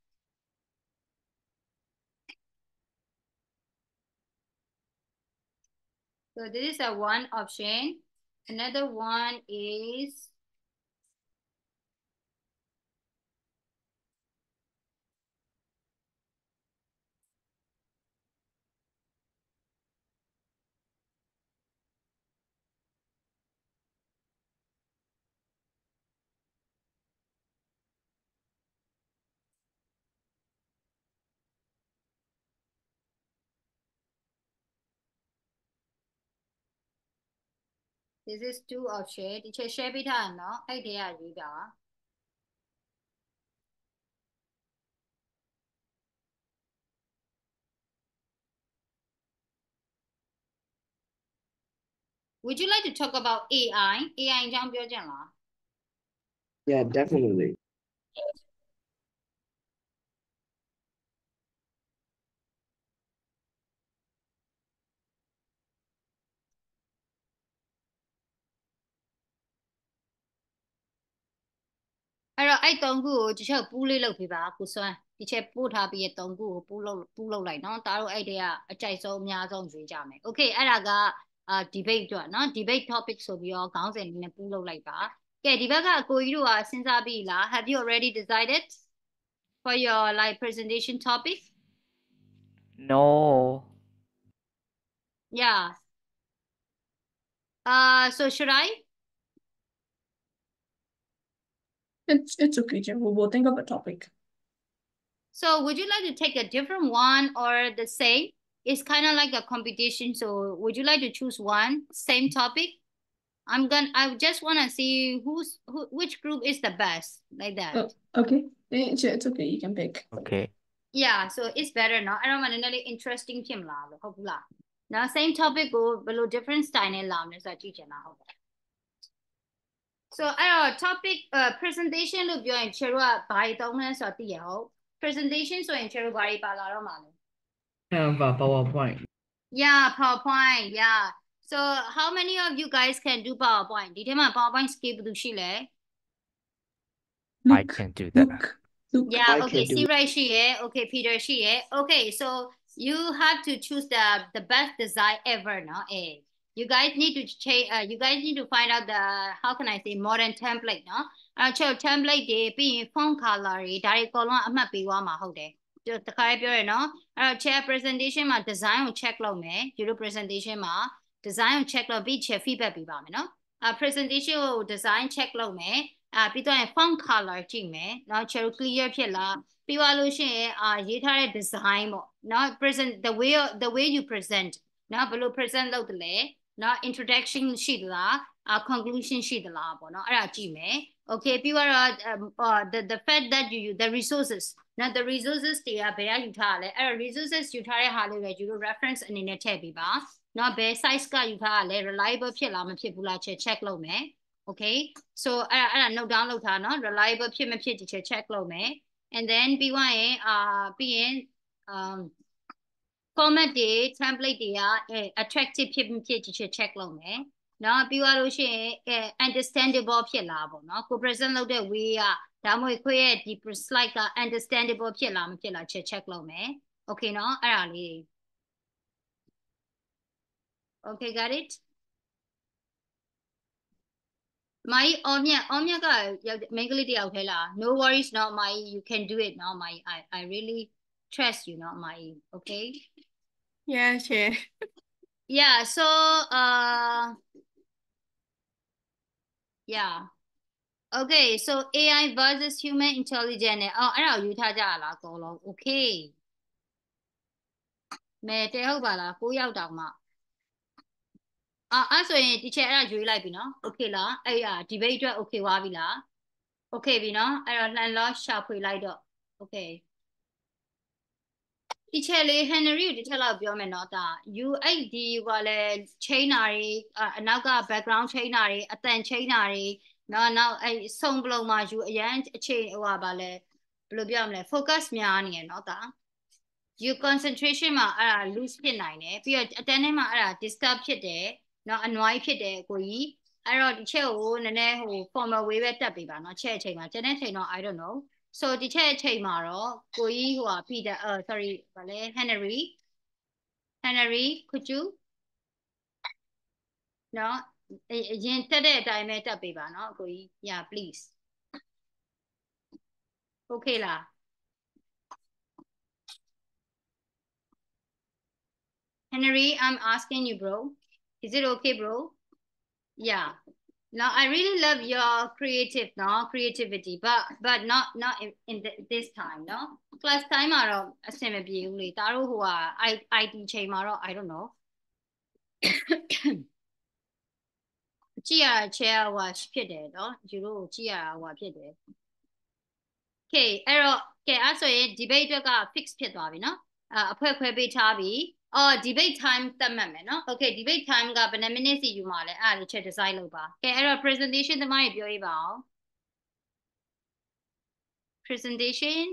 so this is a one option another one is this is two option ဒီချက် share ပေးထားရနော်အဲ့တည်းကရွေးပါ Would you like to talk about A I A I အကြောင်းပြောချင်လား Yeah, definitely. အဲ့တော့အဲ့သုံးခုကိုဒီချက်ပူးလေးလုပ်ပေးပါကိုစွမ်းဒီချက်ပို့ထားပြီးရဲ့သုံးခုကိုပူးလုပ်ပူးလုပ်လိုက်နော်ဒါတို့အဲ့တည်းကအကြိုက်ဆုံးအများဆုံးရွေးကြမယ် Okay အဲ့ဒါကအာ debate အတွက်နော် debate topic ဆိုပြီးတော့ခေါင်းစဉ်နဲ့ပူးလုပ်လိုက်ပါကဲဒီဘက်ကအကိုကြီးတို့ကစဉ်းစားပြီးလား Have you already decided for your like presentation topic No. Yeah uh so should I It's it's okay, Jim. We'll, we'll think of a topic. So would you like to take a different one or the same? It's kind of like a competition. So would you like to choose one same topic? I'm gonna. I just want to see who's who, which group is the best, like that. Oh, okay. It's, it's okay. You can pick. Okay. Yeah. So it's better now. I don't want to really interesting team lah. Hopefully. Now same topic go below different style la. So teacher na hope. So our topic uh presentation လို့ပြောရင် chair ကဘာတွေသုံးလဲဆိုတော့သိရအောင် presentation ဆိုရင် chair ဘာတွေပါလာတော့မှာလဲ Canva, PowerPoint. Yeah, PowerPoint. Yeah. So how many of you guys can do PowerPoint? ဒီထဲမှာ PowerPoint skill ဘယ်သူရှိလဲ I can do that. Look. Look. Yeah, I okay, can do C right ရှိရယ် okay, Peter ရှိရယ် okay, so you have to choose the the best design ever, no? Eh. You guys need to change uh, you guys need to find out the how can I say modern template, no? အဲ့တော့ template တွေပြီးရင် font color တွေဒါတွေအကုန်လုံးအမှတ်ပေးသွားမှာဟုတ်တယ်တခါလေးပြောရနော်အဲ့တော့ chair presentation မှာ design ကို check လုပ်မယ်ဒီလို presentation မှာ design ကို check လုပ်ပြီး chair feedback ပေးပါမယ်နော်အဲ presentation ကို design check လုပ်မယ်အဲပြီးတော့ font color ကြည့်မယ်နော် chair clear ဖြစ်လားပြီးသွားလို့ရှိရင်အာရေးထားတဲ့ design ပေါ့နော် present the way the way you present နော်ဘယ်လို present လုပ်တယ်လဲနော် introduction ရှိသလားအာ conclusion ရှိသလားပေါ့နော်အဲ့ဒါကြည့်မယ် okay ပြီးတော့ the the fact that you use the resources now the resources တွေကဘယ်ကယူထားလဲအဲ့တော့ resources ယူထားတဲ့ဟာလေးပဲယူလို့ reference အနေနဲ့ထည့်ပေးပါနော်ဘယ် size ကယူထားလဲ reliable ဖြစ်လားမဖြစ်ဘူးလား check check လုပ်မယ် okay so အဲ့အဲ့ဒါ note down လုပ်ထားနော် reliable ဖြစ်မဖြစ်ဒီချက် check လုပ်မယ် and then ပြီးသွားရင်အာပြီးရင် um format တွေ template တွေကအဲ attractive ဖြစ်မဖြစ်ဒီချက် check လုပ်မယ်နော်ပြီးသွားလို့ရှိရင်အဲ understandable ဖြစ်လားပေါ့နော်ကို present လုပ်တဲ့ way ကဒါမှမဟုတ်ခွေရဲ့ဒီ slide က understandable ဖြစ်လားမဖြစ်လားချက် check လုပ်မယ် okay နော်အဲ့ဒါလေး okay got it my အော်မြတ်အော်မြတ်ကမိန်းကလေးတယောက်ထဲလား no worries not my you can do it now my I I really trust you not my okay Yeah, sure. yeah so uh yeah okay so A I versus human intelligence နဲ့အော်အဲ့ဒါကိုယူထားကြရလားအကုန်လုံး okay မဲတဲဟုတ်ပါလားကိုးယောက်တောင်မှအာအဲ့ဆိုရင် teacher အဲ့ဒါရွေးလိုက်ပြီနော် okay လားအဲ့ရ debate အတွက် okay ဝါပြီလား okay ပြီနော်အဲ့တော့လှန်လောရှာဖွေလိုက်တော့ okay teacher လေး Henry ကိုတစ်ချက်လောက်ပြောမယ်နော်ဒါ you အဲ့ဒီဟိုလဲ chain တာတွေအနောက်က background chain တာတွေအတန် chain တာတွေနော်နောက်အဲ့စုံပလုံမှာ you အရန်အခြေဟိုပါဗာလဲဘယ်လိုပြောမလဲ focus များနေရနော်ဒါ you concentration မှာအဲ့ဒါ lose ဖြစ်နိုင်တယ်ပြီးတော့အတန်းထဲမှာအဲ့ဒါ disturb ဖြစ်တယ်နော် annoy ဖြစ်တယ်ကိုကြီးအဲ့တော့ဒီချက်ကိုနည်းနည်းဟို formal way ပဲတက်ပေးပါနော်ချက်အချိန်မှာကျန်တဲ့အချိန်တော့ I don't know so ဒီချက်အချိန်မှာတော့ကိုကြီးဟိုဟာ Peter uh sorry ဗာလဲ Henry Henry could you နော်အရင်တက်တဲ့အတိုင်းပဲတက်ပေးပါနော်ကိုကြီး yeah please okay လား Henry I'm asking you bro is it okay bro yeah now I really love your creative no creativity but but not not in, in the, this time no class time မှာတော့အဆင်မပြေဘူးလေဒါတို့ဟိုဟာ I T ချိန်မှာတော့ I don't know ကြည့်ရတာ chair ဟိုဖြစ်တယ်နော်ယူတို့ကြည့်ရတာဟိုဖြစ်တယ် okay အဲ့တော့ကဲအဲ့ဆိုရင် debate အတွက်က fix ဖြစ်သွားပြီနော်အဖွဲခွဲပေးထားပြီအော် debate time သတ်မှတ်မယ်နော် okay debate time ကဘယ်နှမိနစ်စီယူမှာလဲအဲ့ဒါလေးချက် design လုပ်ပါကဲအဲ့တော့ presentation သမားကြီးပြောရေးပါအောင် presentation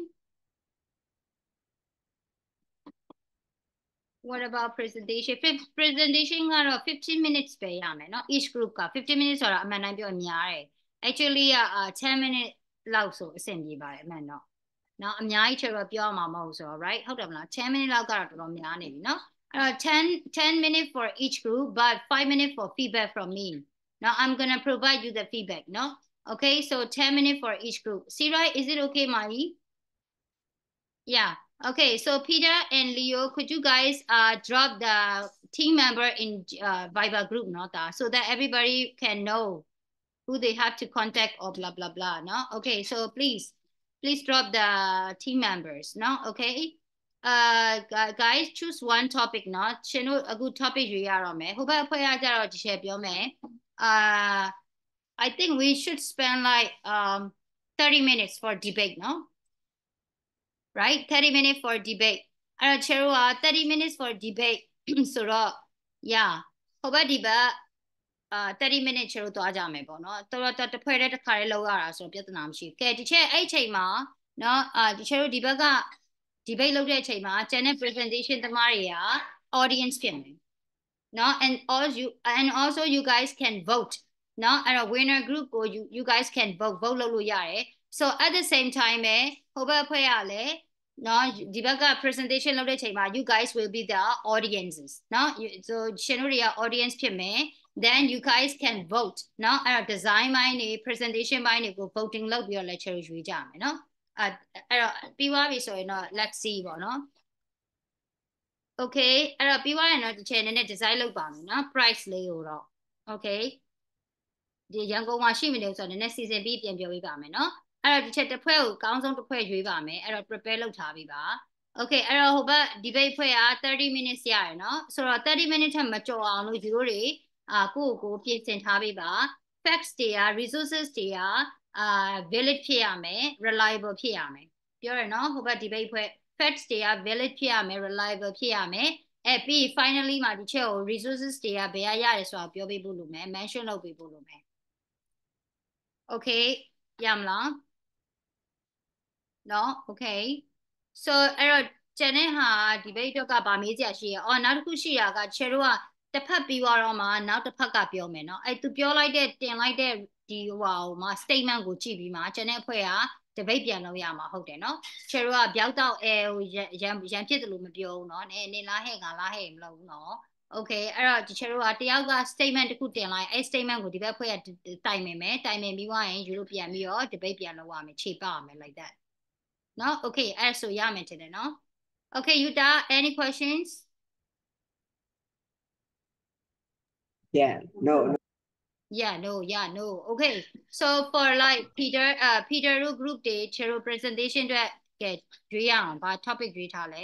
what about presentation presentation ကတော့ fifteen minutes ပဲရမယ်နော် each group က fifteen minutes ဆိုတာအမှန်တိုင်းပြောများတယ် actually က ten minutes လောက်ဆိုအဆင်ပြေပါတယ်အမှန်တော့နော်အများကြီးချက်တော့ပြောမှာမဟုတ်ဆိုတော့ right ဟုတ်တယ်မလား ten minutes လောက်ကတော့တော်တော်များနေပြီနော်အဲ့တော့ten ten minutes for each group but five minutes for feedback from me now I'm going to provide you the feedback no okay so ten minutes for each group Sira is it okay Mari yeah okay so Peter and Leo could you guys uh drop the team member in uh Viber group no so that everybody can know who they have to contact or blah blah blah no okay so please please drop the team members no okay uh guys choose one topic no ရှင်တို့အခု topic ရွေးရတော့မယ်ဟိုဘက်အဖွဲ့ကကြတော့ဒီချက်ပြောမယ် uh I think we should spend like um thirty minutes for debate no right thirty minutes for debate အဲ့တော့ chair ကthirty minutes for debate ဆိုတော့ yeah ဟိုဘက်ဒီဘက်အာthirty minutes ချို့သွားကြမယ်ပေါ့နော်တော်တော်တစ်ဖွဲ့တည်းတစ်ခါလေးလောက်ရတာဆိုတော့ပြဿနာမရှိဘူးကဲဒီချက်အဲ့ချိန်မှာနော်အာဒီချက်တို့ဒီဘက်က debate လုပ်တဲ့အချိန်မှာ channel presentation သမားတွေက audience ဖြစ်မယ်နော် and also you and also you guys can vote နော်အဲ့တော့ winner group ကို you you guys can vote vote လုပ်လို့ရတယ် so at the same time ပဲဟိုဘက်အဖွဲ့ကလည်းနော်ဒီဘက်က presentation လုပ်တဲ့အချိန်မှာ you guys will be the audiences နော် so ရှင်တို့တွေက audience ဖြစ်မယ် then you guys can vote နော်အဲ့တော့ design ပိုင်းတွေ presentation ပိုင်းတွေကို voting လုပ်ပြီးတော့ lecture ရွေးကြမယ်နော်အဲ့အဲ့တော့ပြီးသွားပြီဆိုရင်တော့ let's see ပေါ့နော် okay အဲ့တော့ပြီးသွားရင်တော့ဒီချက်နည်းနည်း design လုပ်ပါမယ်နော် price လေးကိုတော့ okay ဒီရန်ကုန်မှာရှိမနေဆိုတော့နည်းနည်းစီစဉ်ပြီးပြန်ပြောပေးပါမယ်နော်အဲ့တော့ဒီချက်တစ်ဖွဲ့ကိုအကောင်းဆုံးတစ်ဖွဲ့ရွေးပါမယ်အဲ့တော့ prepare လုပ်ထားပြီးပါ okay အဲ့တော့ဟိုဘက် debate ဖွဲ့ကthirty minutes ရရနော်ဆိုတော့thirty minutes ထက်မကျော်အောင်လို့ယူတို့တွေအာကိုယ့်ကိုပြင်ဆင်ထားပေးပါ facts တွေက resources တွေကအာ valid ဖြစ်ရမယ် reliable ဖြစ်ရမယ်ပြောရနော်ဟိုဘက် debate ဖွဲ့ facts တွေက valid ဖြစ်ရမယ် reliable ဖြစ်ရမယ်အဲ့ပြီး finally မှာဒီချက်ကို resources တွေကဘယ်ရရတယ်ဆိုတာပြောပေးဖို့လိုမယ် mention လုပ်ပေးဖို့လိုမယ် Okay ရမလား No okay so အဲ့တော့ကျန်တဲ့ဟာ debate တော့ကဗာမေးစရာရှိရအော်နောက်တစ်ခုရှိတာက chair တို့ကတစ်ဖက်ပြီးသွားတော့မှနောက်တစ်ဖက်ကပြောမယ်เนาะအဲ့သူပြောလိုက်တဲ့တင်လိုက်တဲ့ဒီဟိုဟာဟိုမှာ statement ကိုကြည့်ပြီးမှကျန်တဲ့အဖွဲ့က debate ပြန်လုပ်ရမှာဟုတ်တယ်เนาะ chair တို့ကပြောက်တော့အဲဟိုရန်ရန်ဖြစ်တယ်လို့မပြောဘူးเนาะနေနေလားဟဲ့ငါလားဟဲ့မလုပ်ဘူးเนาะ okay အဲ့တော့ဒီ chair တို့ကတယောက်က statement တစ်ခုတင်လိုက်အဲ့ statement ကိုဒီဘက်အဖွဲ့ကတိုင်ပင်မယ်တိုင်ပင်ပြီးသွားရင်ယူလို့ပြန်ပြီးတော့ debate ပြန်လုပ်ရမယ်ခြေပရမယ် like that no okay အဲ့ဆိုရမယ်တဲ့နော် okay Yuta any questions Yeah, no, no. yeah no yeah no okay so for like Peter uh Peter group day chero presentation အတွက်ကဲရွေးရအောင်ဘာ topic ရွေးထားလဲ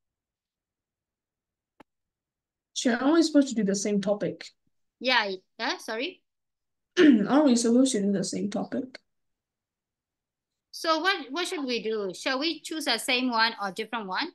Sure, aren't we supposed to do the same topic? yeah yeah sorry Aren't we supposed to do the same topic? so what what should we do shall we choose the same one or different one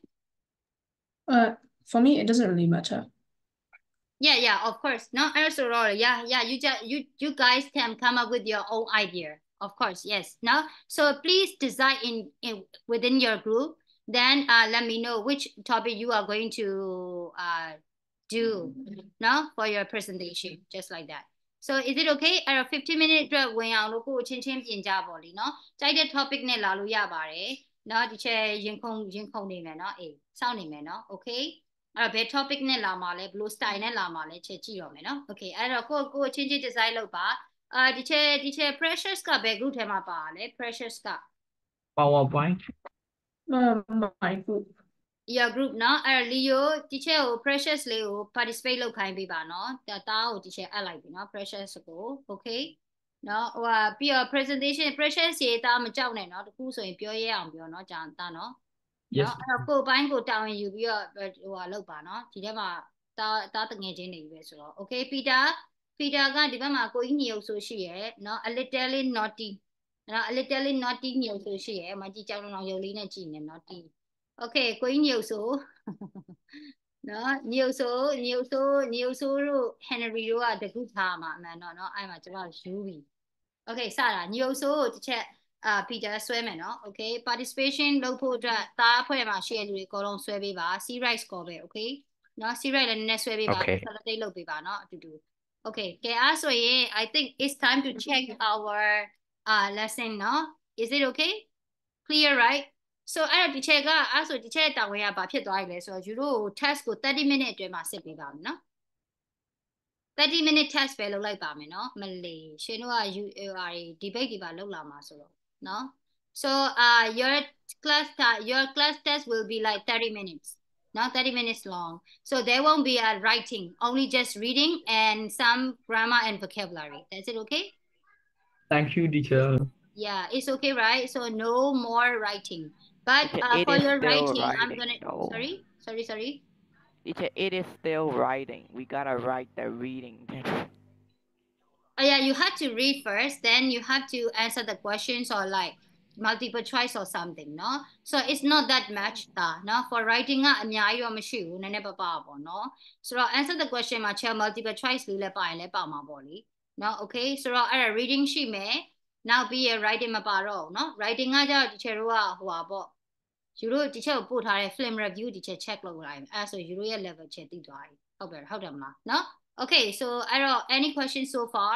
Uh, for me, it doesn't really matter. yeah yeah of course no also yeah yeah you just you you guys can come up with your own idea of course yes no so please decide in, in within your group then uh let me know which topic you are going to uh do no for your presentation just like that so is it okay အဲ့တော့fifteen minute အတွက်ဝင်အောင်လို့ကိုယ်ချင်းချင်းပြင်ကြပါလိเนาะကြိုက်တဲ့ topic နဲ့လာလို့ရပါတယ်เนาะဒီချက်ရင်ခုန်ရင်ခုန်နေမယ်เนาะအေးစောင့်နေမယ်เนาะ okay အဲ့တော့ဘယ် topic နဲ့လာမှာလဲဘယ်လို style နဲ့လာမှာလဲချက်ကြည့်တော့မယ်เนาะ okay အဲ့တော့ကိုကိုချင်းချင်း design လုပ်ပါအာဒီချက်ဒီချက် precious ကဘယ် group ထဲမှာပါလဲ precious က PowerPoint Uh, my group. your group เนาะအဲ့တော့ Leo ဒီချက်ကို precious လေးကို participate လုပ်ခိုင်းပေးပါเนาะတာတာကိုဒီချက်အပ်လိုက်ပြီเนาะ precious ကို okay เนาะဟိုဟာပြီးတော့ presentation precious ရေးတာမကြောက်နဲ့เนาะတခုဆိုရင်ပြောရအောင်ပြောเนาะကြာတာเนาะ yes เนาะအဲ့တော့ကိုယ်ပိုင်းကိုတာဝန်ယူပြီးတော့ဟိုဟာလုပ်ပါเนาะဒီထဲမှာတာတာတငယ်ချင်းနေပြီပဲဆိုတော့ okay Peter Peter ကဒီဘက်မှာကိုကြီးညို့ဆိုရှိရယ်เนาะ a little naughty เนาะ a little naughty ညို့ဆိုရှိရယ်မကြည့်ကြောင်လောင်ရုပ်လေးနဲ့ကြည့်နေ naughty okay ကိုကြီးညို့ဆိုเนาะညို့ဆိုညို့ဆိုညို့ဆိုတို့ Henry တို့ကတကူထားမှာအမှန်တော့เนาะအဲ့မှာကျွန်တော်ယူပြီ okay စတာညို့ဆိုတစ်ချက်အာ Peter ဆွဲမယ်เนาะ okay participation လုပ်ဖို့အတွက်တားအဖွဲ့မှာရှိရတဲ့လူတွေအကုန်လုံးဆွဲပေးပါ C right score ပဲ okay เนาะ C right လည်းနည်းနည်းဆွဲပေးပါ Okay. facilitate လုပ်ပေးပါเนาะအတူတူ okay ကဲအဲ့ဆိုရင် I think it's time to check our uh lesson เนาะ is it okay clear right so အဲ့တော့ဒီချက်ကအဲ့ဆိုဒီချက်တာဝန်ကဘာဖြစ်သွားပြီလဲဆိုတော့ယူတို့ test ကိုthirty minute အတွင်းမှာစစ်ပေးပါမယ်เนาะthirty minute test ပဲလုပ်လိုက်ပါမယ်เนาะမလီရှင်တို့က U R debate တွေပါလုပ်လာမှာဆိုတော့เนาะ so uh your class your class test will be like thirty minutes not thirty minutes long so there won't be a writing only just reading and some grammar and vocabulary that's it okay thank you teacher yeah it's okay right so no more writing but uh, It for is your still writing I'm writing, gonna though. sorry sorry sorry Teacher, it is still writing. We gotta write the reading. Oh yeah, you have to read first, then you have to answer the questions or like multiple choice or something, no? So it's not that much, no? For writing, aများရောမရှိဘူးနည်းနည်းပါးပါပေါ့နော်ဆိုတော့ answer the question မှာ chair multiple choice လေးလည်းပါရင်လည်းပါမှာပေါ့လေနော် okay ဆိုတော့အဲ့ဒါ reading ရှိမယ်နောက်ပြီးရ writing မပါတော့ဘူးနော် writing ကကြတော့ဒီ chair တို့ကဟိုပါပေါ့ယူတို့ဒီချက်ကိုပို့ထားတဲ့ film review ဒီချက် check လုပ်လိုက်မယ်အဲ့ဆိုယူတို့ရဲ့ level ချက်သိသွားပြီဟုတ်ပြီဟုတ်တယ်မလားနော် okay so အဲ့တော့ any questions so far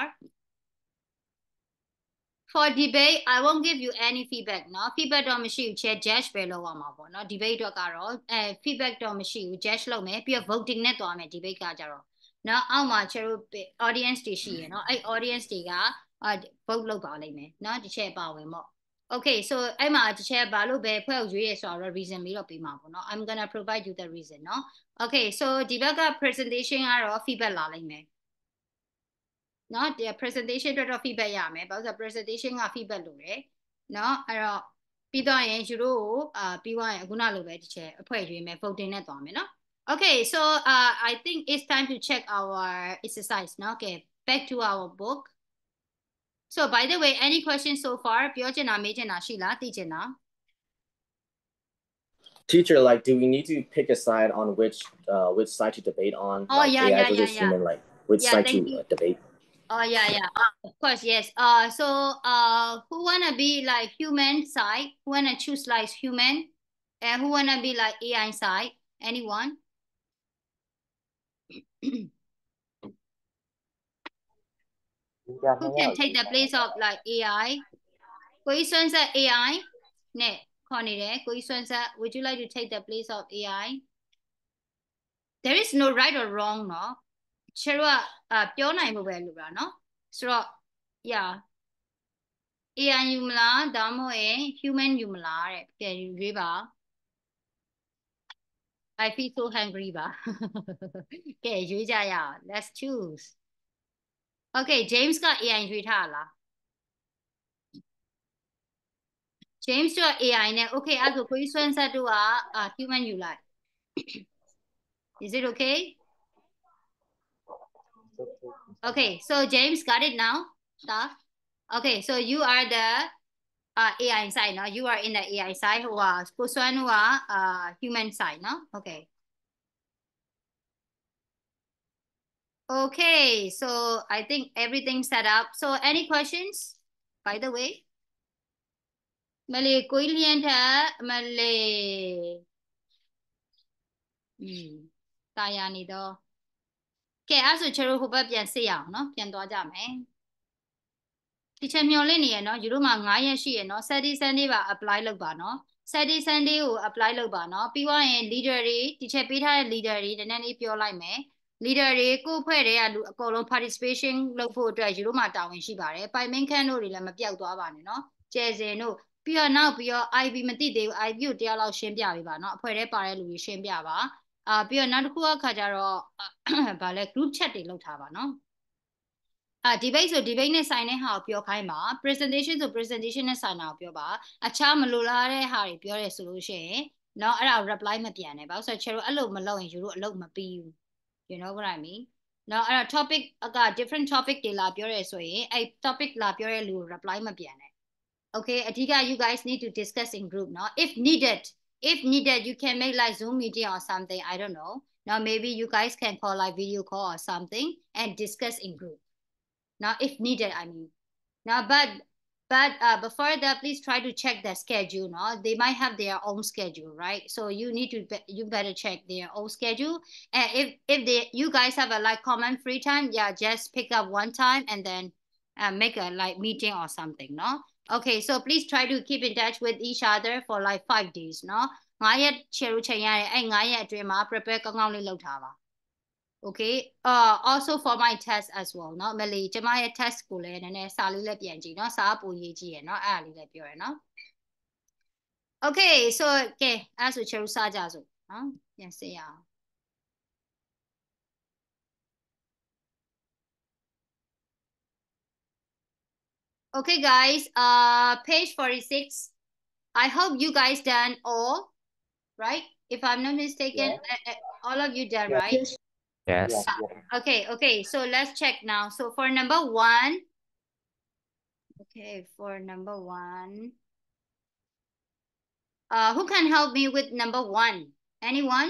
for debate I won't give you any feedback เนาะ feedback တော့မရှိဘူး chair judge ပဲလုပ်ရမှာပေါ့เนาะ debate တော့ကတော့အဲ feedback တော့မရှိဘူး judge လုပ်မယ်ပြီးတော့ voting နဲ့တွားမယ် debate ကကြတော့เนาะအောက်မှာ chair audience တွေရှိရယ်เนาะအဲ့ audience တွေက vote လုပ်ပါလိမ့်မယ်เนาะဒီချက်ပါဝင်ပေါ့ okay so အဲ့မှာဒီချက်ဘာလို့ပဲဖွဲ့ရွေးရဆိုတော့ reason လေးတော့ပေးမှာပေါ့เนาะ I'm gonna provide you the reason เนาะ okay so ဒီဘက်က presentation ကတော့ feedback လာလိမ့်မယ်เนาะဒီ presentation အတွက်တော့ feedback ရမယ်ဘာလို့ဆို presentation က feedback လို့ရတယ်เนาะအဲ့တော့ပြီးတော့ရင်ယူတို့ကိုအာပြီးသွားရင်အခုနလိုပဲဒီချက်အဖွဲ့ရွေးမယ် voting နဲ့တွားမယ်เนาะ okay so uh I think it's time to check our exercise เนาะ okay back to our book so by the way any questions so far ပြောချင်တာမေးချင်တာရှိလားသိချင်တာ Teacher, like, do we need to pick a side on which uh which side to debate on? Oh, like yeah, A I yeah, versus yeah, yeah. human, like which Yeah, side to thank you. uh, debate? Oh yeah, yeah. Of course, yes. Uh, so uh, who wanna be like human side? Who wanna choose like human? And who wanna be like A I side? Anyone? Who can take the place of like A I? ကိုကြီးစွမ်းဆက် A I နဲ့ခေါ်နေတယ်ကိုကြီးစွမ်းဆက် would you like to take the place of A I? There is no right or wrong เนาะချေတို့ကအာပြောနိုင်ဖို့ပဲလို့တာเนาะဆိုတော့ yeah A I ယူမလားဒါမှမဟုတ်ရင် human ယူမလားတဲ့ကဲရွေးပါ I feel so hungry ပါကဲရွေးကြရအောင် let's choose okay James က A I ရွေးထားလား James တို့ A I နဲ့ okay အဲ့ဒါကိုကိုကြီးစွမ်းဆက်တို့ကအာ human ယူလိုက် is it okay okay so James got it now stuff okay so you are the uh, A I side เนาะ you are in the A I side ဟိုကကိုစွမ်းတို့က uh, human side เนาะ okay okay so I think everything set up so any questions by the way မလေးကိုကြီးလျှမ်းထက်မလေးอืมတာယာနေတော့ကဲအဲ့ဆိုချတို့ဟိုဘက်ပြန်စစ်ရအောင်เนาะပြန်သွားကြမယ်ဒီချက်မျောလင့်နေရเนาะယူတို့မှာnineရက်ရှိရเนาะ Saturday Sunday ပါ apply လုပ်ပါเนาะ Saturday Sunday ကို apply လုပ်ပါเนาะပြီးသွားရင် leader တွေဒီချက်ပေးထားတဲ့ leader တွေနည်းနည်းလေးပြောလိုက်မယ် leader တွေကိုဖွဲ့တဲ့ကလူအကုန်လုံး participation လုပ်ဖို့အတွက်ယူတို့မှာတာဝန်ရှိပါတယ်ပိုင်မင်းခန့်တို့တွေလည်းမပြောက်သွားပါနဲ့เนาะကျယ်စင်တို့ပြီးတော့နောက်ပြီးတော့ I B မသိသေးဘူး I B ကိုတယောက်လောက်ရှင်းပြပေးပါเนาะအဖွဲ့ထဲပါတဲ့လူတွေရှင်းပြပါအာပြီးတော့နောက်တစ်ခုအခါကျတော့ဗာလဲ group chat တွေလုပ်ထားပါเนาะအာ debate ဆို debate နဲ့ဆိုင်တဲ့ဟာကိုပြောခိုင်းပါ presentation ဆို presentation နဲ့ဆိုင်တာကိုပြောပါအခြားမလိုလားတဲ့ဟာတွေပြောရဲဆိုလို့ရှိရင်เนาะအဲ့ဒါ reply မပြန်နဲ့ဘာလို့ဆိုတော့ chero အဲ့လိုမလုပ်ရင်ယူတို့အလုပ်မပြီးဘူး you know what I mean เนาะအဲ့ဒါ topic က different topic တွေလာပြောရဲဆိုရင်အဲ့ topic လာပြောရဲလူ reply မပြန်နဲ့ okay အဓိက you guys need to discuss in group เนาะ if needed if needed you can make like Zoom meeting or something I don't know now maybe you guys can call like video call or something and discuss in group now if needed I mean now but but uh, before that please try to check the schedule no they might have their own schedule right so you need to be, you better check their own schedule and if if they you guys have a like common free time yeah just pick up one time and then uh, make a like meeting or something no okay so please try to keep in touch with each other for like five days no nineရက် share ချိန်ရတယ်အဲ့nineရက်အတွင်းမှာ prepare ကောင်းကောင်းလေးလုပ်ထားပါokay uh also for my test as well เนาะမလီကျမရဲ့ test ကိုလည်းနည်းနည်းစာလေးလည်းပြန်ကြည့်เนาะစာပိုရေးကြည့်ရเนาะအဲ့ဒါလေးလည်းပြောရเนาะ okay so ကဲအဲ့ဆိုချေရူစာကြစို့เนาะပြန်စစ်ရအောင် okay guys uh page forty-six I hope you guys done all right if I'm not mistaken yeah. all of you done yeah. right yes Yeah, yeah. okay okay so let's check now so for number one okay for number one uh who can help me with number one anyone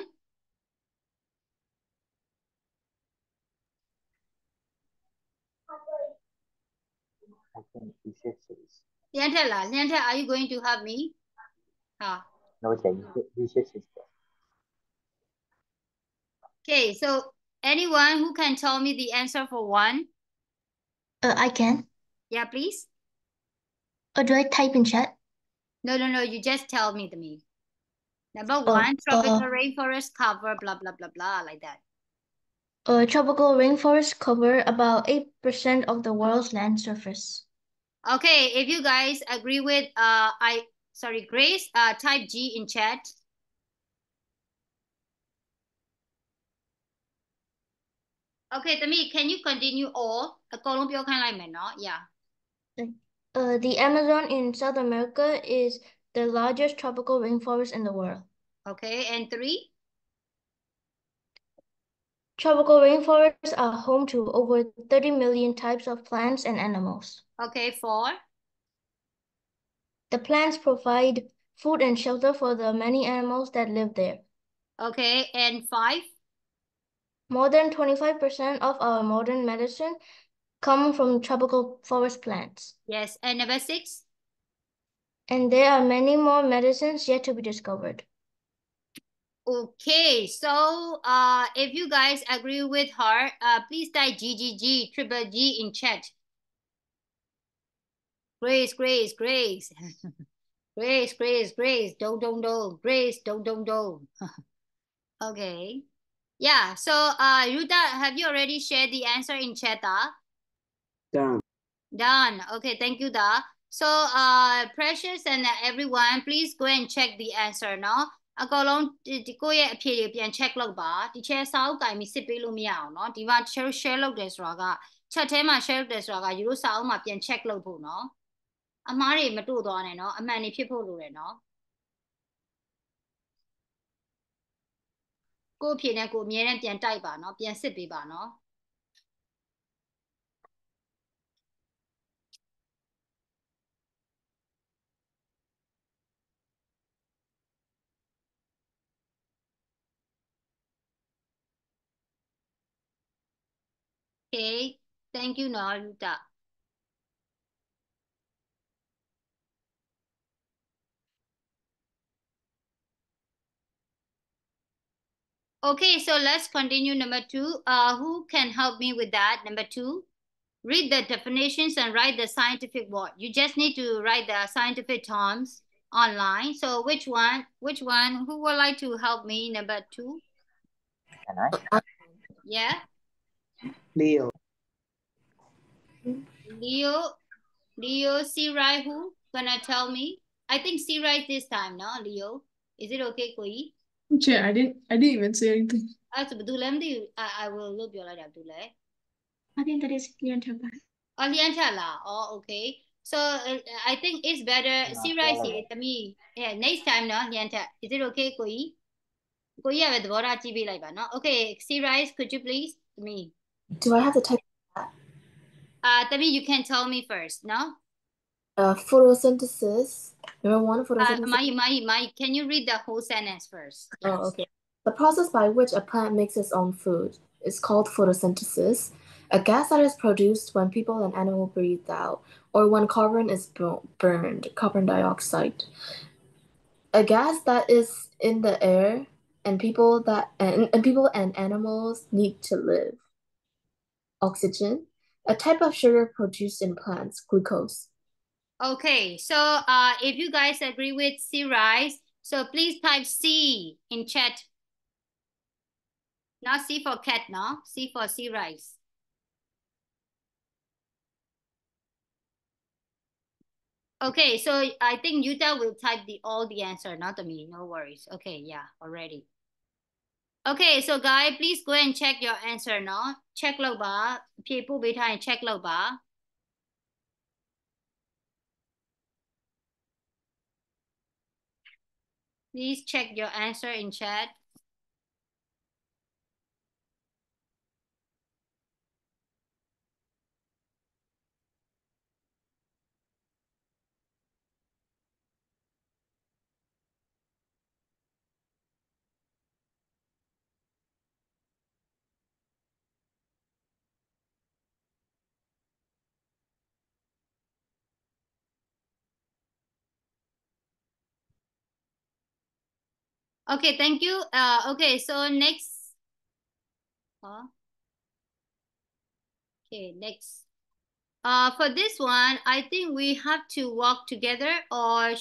I think we should choose. Liantela, Liantela, are you going to help me huh. No, okay, we should choose. Okay, so anyone who can tell me the answer for one? Uh, I can. Yeah, please. Or do I type in chat? No, no, no. You just tell me the me. Number Oh, one, tropical uh, rainforest cover, blah, blah, blah, blah, like that. Uh, tropical rainforests cover about eight percent of the world's land surface. Okay, if you guys agree with, uh, I, sorry, Grace, uh, type G in chat. Okay, Tami, can you continue all? Yeah. Uh, the Amazon in South America is the largest tropical rainforest in the world. Okay, and three? Tropical rainforests are home to over thirty million types of plants and animals. Okay, four? The plants provide food and shelter for the many animals that live there. Okay, and five? More than twenty-five percent of our modern medicine come from tropical forest plants. Yes. And number six? And there are many more medicines yet to be discovered. Okay, so uh, if you guys agree with her, uh, please type G G G, triple G in chat. Grace, Grace, Grace. Grace, Grace, Grace, do, do, do. Grace, do, do, do. Okay. Yeah, so uh, Yuta, have you already shared the answer in chat? Ah? Done. Done. Okay, thank you, Da. So, uh, Precious and everyone, please go and check the answer, no? အကောင်လုံးဒီကိုယ့်ရဲ့အဖြေတွေပြန် check လုပ်ပါဒီ share စာအုပ်ကင်ပြီးစစ်ပေးလို့မရအောင်เนาะဒီမှာ share share လုပ်တယ်ဆိုတာက chat ထဲမှာ share လုပ်တယ်ဆိုတာကယူလို့စာအုပ်မှာပြန် check လုပ်ဖို့เนาะအမှားတွေမတို့သွားနဲ့เนาะအမှန်တွေဖြစ်ဖို့လိုတယ်เนาะကိုယ့်အဖြေနဲ့ကိုယ်အမြဲတမ်းပြန်တိုက်ပါเนาะပြန်စစ်ပေးပါเนาะ Okay, thank you, Naruta. Okay, so let's continue number two. Uh, who can help me with that? Number two, read the definitions and write the scientific word. You just need to write the scientific terms online. So which one? Which one? Who would like to help me? Number two. Can I? Yeah. Leo. Leo. Leo. Sirai. Who gonna tell me? I think Sirai this time, no? Leo. Is it okay, Koi? Chair, I didn't I didn't even say anything. Ah, so Abdullah, I I will look you like Abdullah. I think that is Eng Tr. Oh, Lian la. Oh, okay. So uh, I think it's better. See, right here to me. Yeah, next time, no, Lian. Is it okay, Koi? Koi, yeah, with what I T V like, no? Okay, see, rice. Could you please to me? Do I have to type that? Uh, Tami, you can tell me first, no? Uh, photosynthesis. Number one, Uh, photosynthesis. Mai, Mai, Mai, can you read the whole sentence first? Oh, okay. The process by which a plant makes its own food is called photosynthesis, a gas that is produced when people and animals breathe out, or when carbon is bu- burned, carbon dioxide. A gas that is in the air and people that and, and people and animals need to live. Oxygen, a type of sugar produced in plants, glucose. Okay, so uh, if you guys agree with C rice, so please type C in chat. Not C for cat, no? C for C rice. Okay, so I think Yuta will type the all the answer, not me. No worries. Okay, yeah, already. Okay, so guys, please go and check your answer, no? Check လုပ်ပါဖြေပို့ပေးထားရင် check လုပ်ပါ Please check your answer in chat. Okay, thank you. Uh, okay, so next. Huh? Okay, next. Uh, for this one, I think we have to walk together or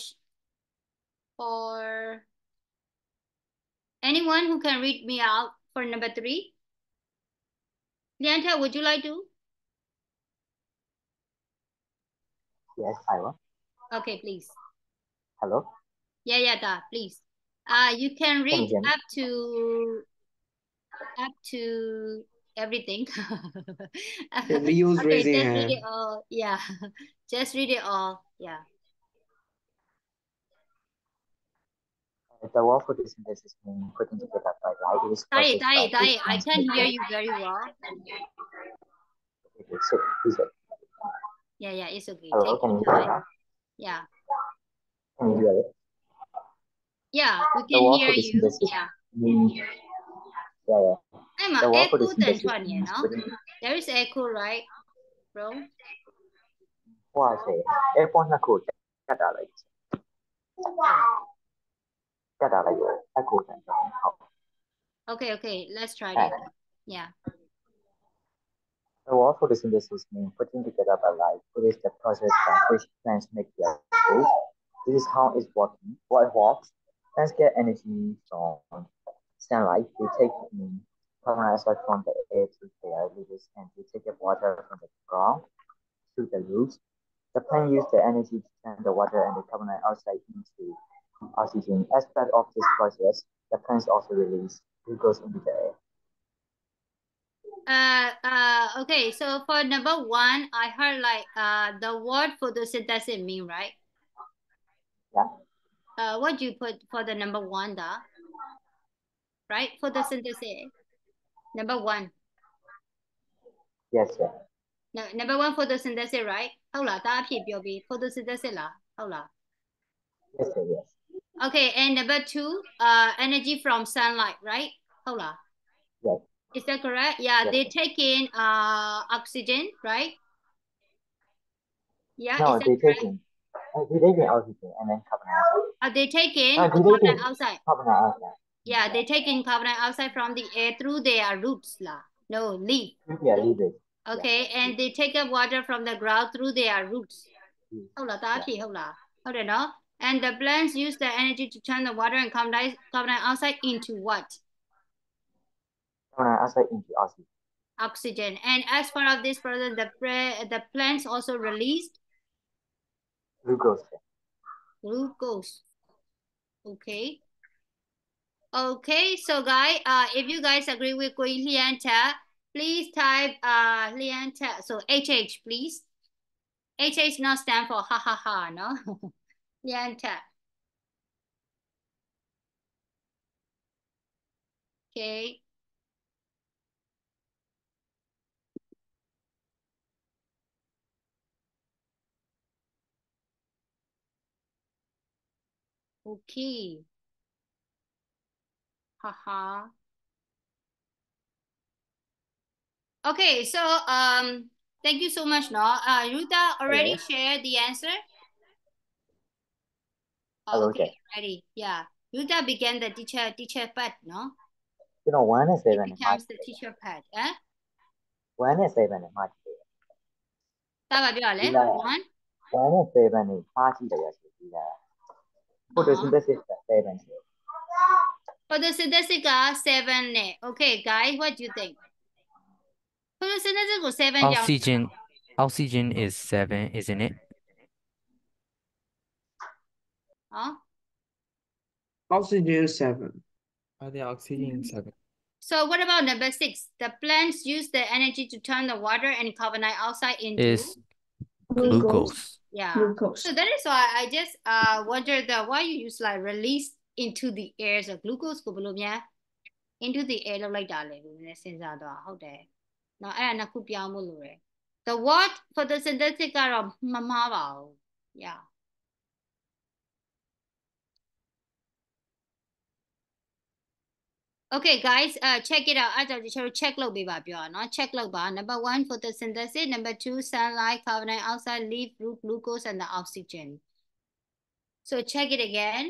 or anyone who can read me out for number three. Lianta, would you like to? Yes, I will. Okay, please. Hello? Yeah, yeah, da, please. Uh, you can read Can you hear me? up to up to everything. Yeah, Leo's Okay, raising just her read hand. it all. Yeah, just read it all. Yeah. Uh, The wall photosynthesis means putting together by light. It is Sorry, processed by sorry, sorry. which I plants can't make hear their- you very well. Okay, so, is it? Yeah, yeah, it's okay. Hello, Take can your you hear me time. now? Yeah, Can you hear it? yeah, we The can wall hear you. photosynthesis Yeah. means, yeah, yeah. I'm The a wall echo then photosynthesis Chuan, you means know. putting There is echo, right? Bro. ဟိုကစေ airport နှစ်ခုကတ်တာလိုက်ကတ်တာလိုက်အကူတန်ဟုတ် Okay, okay, let's try Yeah. it. Yeah. The wall photosynthesis means putting together by light. It is the process by which plants make their food. This is how it's working. What it works, plants get energy from sunlight. They take in carbon dioxide from the air through their leaves, and they take up water from the ground through the roots. The plant use the energy to turn the water and the carbon dioxide into oxygen. As part of this process, the plants also release glucose into the air. Uh, uh, okay, so for number one, I heard like uh the word photosynthesis mean, right? Yeah. Uh, what do you put for the number one, da? Right? Photosynthesis. Number one. Yes, sir. No, number one photosynthesis, right? ဟုတ်လား ဒါအဖြစ်ပြောပြီး photosynthesis လား ဟုတ်လား Yes, sir, yes. Okay, and number two, uh, energy from sunlight, right? ဟုတ်လား Yes. Is that correct? Yeah, Yes, they sir. take in uh oxygen, right? Yeah, No, is that they correct? take in, uh, they take in oxygen and then carbon dioxide. Uh, they take in No, they carbon take in dioxide. carbon dioxide. Yeah, they take in carbon dioxide from the air through their roots, lah. No, leaf. Yeah, leaves. Okay, and they take up water from the ground through their roots. Yes. ဟုတ်လား ဒါအဖြစ်ဟုတ်လား ဟုတ်တယ်နော် And the plants use the energy to turn the water and carbon di- carbon dioxide into what? Carbon dioxide into oxygen. Oxygen. And as part of this process, the pre- the plants also released Glucose. glucose. Okay. Okay, so guys, uh, if you guys agree with Kui Lianta, please type uh Lianta. So H H, please. H H not stand for ha ha ha, no? Lianta. Okay. Okay. Haha. Okay, so um, thank you so much, no? Uh, Ruta already Hello. shared the answer. Hello, Oh, okay, okay. ready. Yeah, Ruta began the teacher teacher part, no? You know, one is It seven in becomes March. the teacher part. Eh? One is seven in March. ဒါပါပြောလဲဒီလား one One is seven in March တည်းရရှိဒီလား photosynthesis က seven ရှိ photosynthesis က seven နဲ့ Okay, guys, what do you think? Photosynthesis ကို seven ကြောင်း Oxygen, oxygen is seven, isn't it? ဟော Oxygen seven. Are the oxygen seven? So what about number six? The plants use the energy to turn the water and carbon dioxide into Is glucose. yeah. Glucose. So that is why I just uh wonder that why you use like release into the air so glucose ကိုဘယ်လိုများ into the air လောက်လိုက်တာလဲလို့နည်းနည်းစဉ်းစားတော့ဟုတ်တယ်။နော်အဲ့ဒါနှစ်ခုပြောင်းဖို့လိုတယ်။ The what photosynthesis ကတော့မမှားပါဘူး။ Yeah. Okay, guys, uh, check it out. အဲ့ဒါကျွန်တော် check လုပ်ပေးပါပြောနော် check လုပ်ပါ number one photosynthesis, number two sunlight, carbon dioxide, leaf, root, glucose, and the oxygen. So check it again.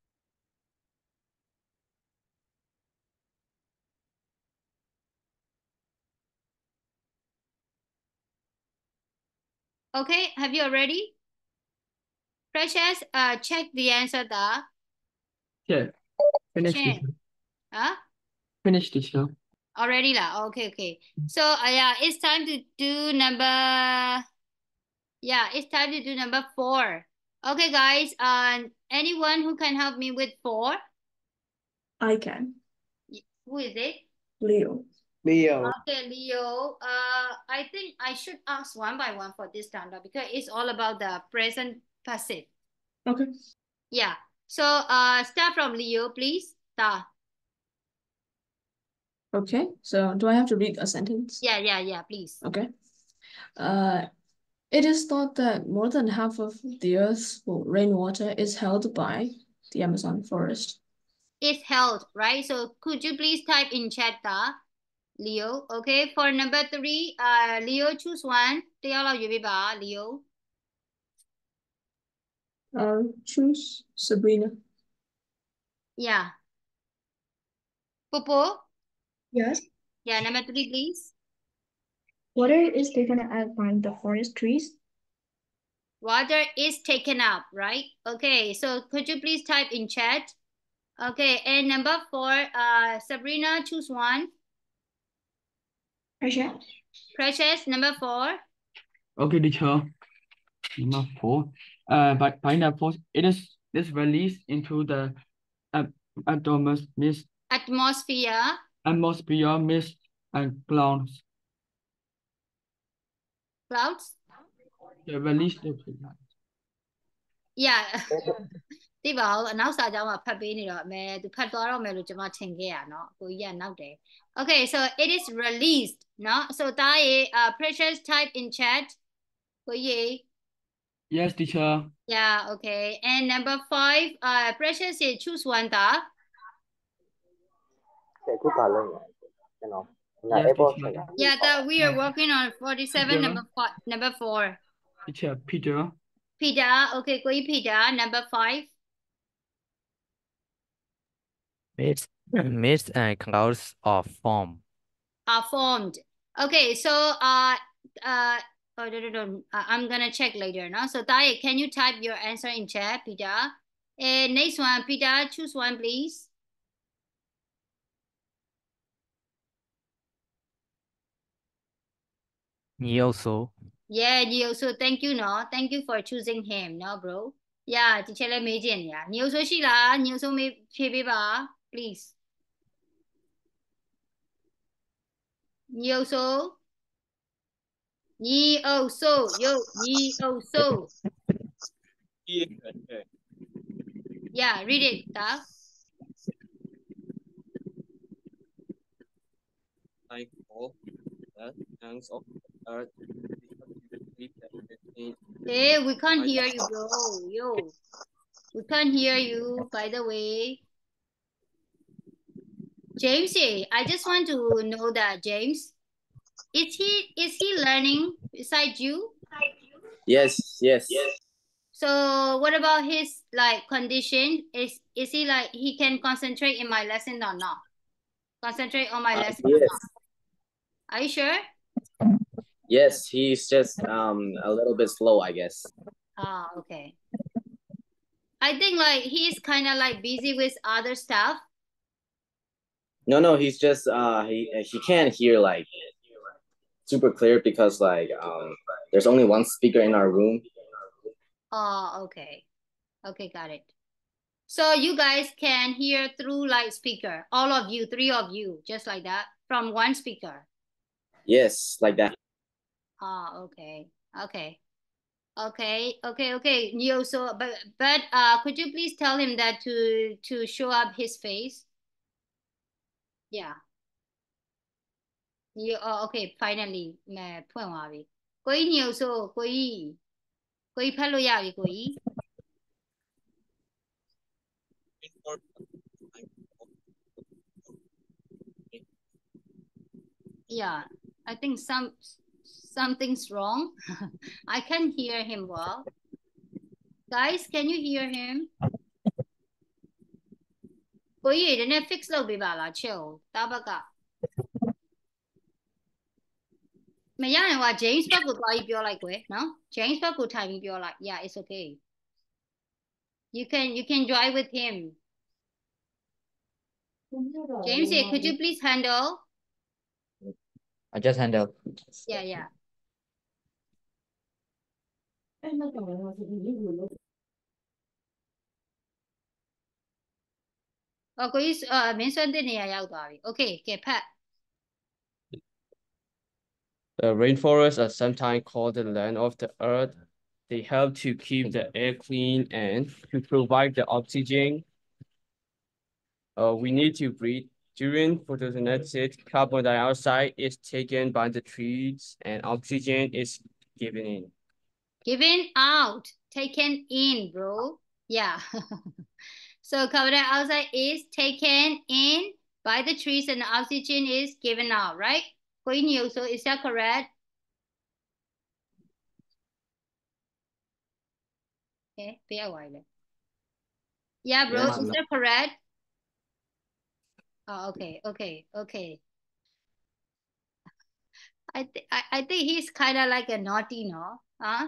Okay, have you already? Precious, uh, check the answer da. Yeah. Finish Check. teacher. Huh? Finish teacher. Already lah. Okay, okay. So uh, yeah, it's time to do number. Yeah, it's time to do number four. Okay, guys. Uh, anyone who can help me with four? I can. Who is it? Leo. Leo. Okay, Leo. Uh, I think I should ask one by one for this time though, because it's all about the present passive. Okay. Yeah. So uh, start from Leo, please. Ta. Okay. So do I have to read a sentence? Yeah, yeah, yeah, please. Okay. Uh, it is thought that more than half of the Earth's rainwater is held by the Amazon forest. It's held, right? So could you please type in chat, Ta? Leo. Okay, for number three, uh, Leo choose one. Leo. I'll choose Sabrina. Yeah. Popo. Yes. Yeah, number three, please. Water is taken out from the forest trees. Water is taken up, right? Okay, so could you please type in chat? Okay, and number four, uh, Sabrina, choose one. Precious. Precious, number four. Okay, teacher. Number four. Uh, by pineapple, it is is released into the uh, atmosphere, Atmosphere. atmosphere, mist and clouds. Clouds. The release the Yeah. သိပါဦးအနောက်စာကြောင်းမှာဖတ်ပေးနေတော့အမဲသူဖတ်သွားတော့မယ်လို့ကျွန်မထင်ခဲ့ရเนาะကိုကြီးကနောက်တယ် Okay, so it is released เนาะ so ဒါရေ uh, Precious type in chat ကိုကြီး Yes, teacher. Yeah, okay, and number five, uh, Precious ရေ choose one ဒါအခုပါလို့ကျွန်တော် Yes, airport teacher. Yeah, that we are working on forty-seven. Peter. Number four, number four. Teacher, Peter. Peter, okay, go Peter. Number five. Mist, mist and clouds are formed. Are formed. Okay, so uh uh oh, no, no, no. Uh, I'm gonna check later. No, so Tae, can you type your answer in chat, Peter? And next one, Peter, choose one, please. Nyoso. Yeah, Neo. So thank you, no. Thank you for choosing him, no, bro. Yeah, teacher, let me in. Yeah, Neo. So she la Neo. So me, please. Neo. So. Neo. So yo. Neo. So. Yeah, read it, Ta. Like all the ends of the earth. Hey, we can't hear you, bro. Yo. We can't hear you, by the way. James, I just want to know that, James. Is he is he learning beside you? Yes, yes. So what about his like condition? Is is he like he can concentrate in my lesson or not? Concentrate on my Uh, lesson or yes. not? Are you sure? Yes, he's just um a little bit slow, I guess. Ah, okay. I think like he's kind of like busy with other stuff. No, no, he's just uh he he can't hear like super clear because like um there's only one speaker in our room. Oh, okay. Okay, got it. So you guys can hear through like speaker, all of you, three of you, just like that, from one speaker. Yes, like that. Ah, okay. Okay. Okay, okay, okay. Neo, so but but uh could you please tell him that to to show up his face? Yeah. You oh okay, finally မဲဖွင့်သွားပြီကိုကြီး Neo ဆိုကိုကြီးကိုကြီးဖတ်လို့ရပြီကိုကြီး Yeah, I think some something's wrong. I can't hear him well. Guys, can you hear him? ကိုကြီးဒီနေ့ fix လုပ်ပေးပါလားချစ်ဦးတာဘက်ကမရရင်က James ဘက်ကိုသွားပြီးပြောလိုက်ကွယ်နော် James ဘက်ကိုထိုင်ပြီးပြောလိုက် Yeah, it's okay. You can you can drive with him. James, could you please handle? I just handle. Yeah, yeah. Oh, ကိုကြီးအမင်းစွမ်းတဲ့နေရာရောက်သွားပြီ Okay, ကဲဖတ် The rainforests are sometimes called the land of the earth. They help to keep the air clean and to provide the oxygen uh, we need to breathe. During photosynthesis, carbon dioxide is taken by the trees and oxygen is given in. Given out, taken in, bro. Yeah. So carbon dioxide is taken in by the trees and the oxygen is given out, right? So is that correct? Okay, yeah, bro, Yes, is ma'am. that correct? Oh, okay, okay, okay. I, th I, I think he's kind of like a naughty, no? Huh?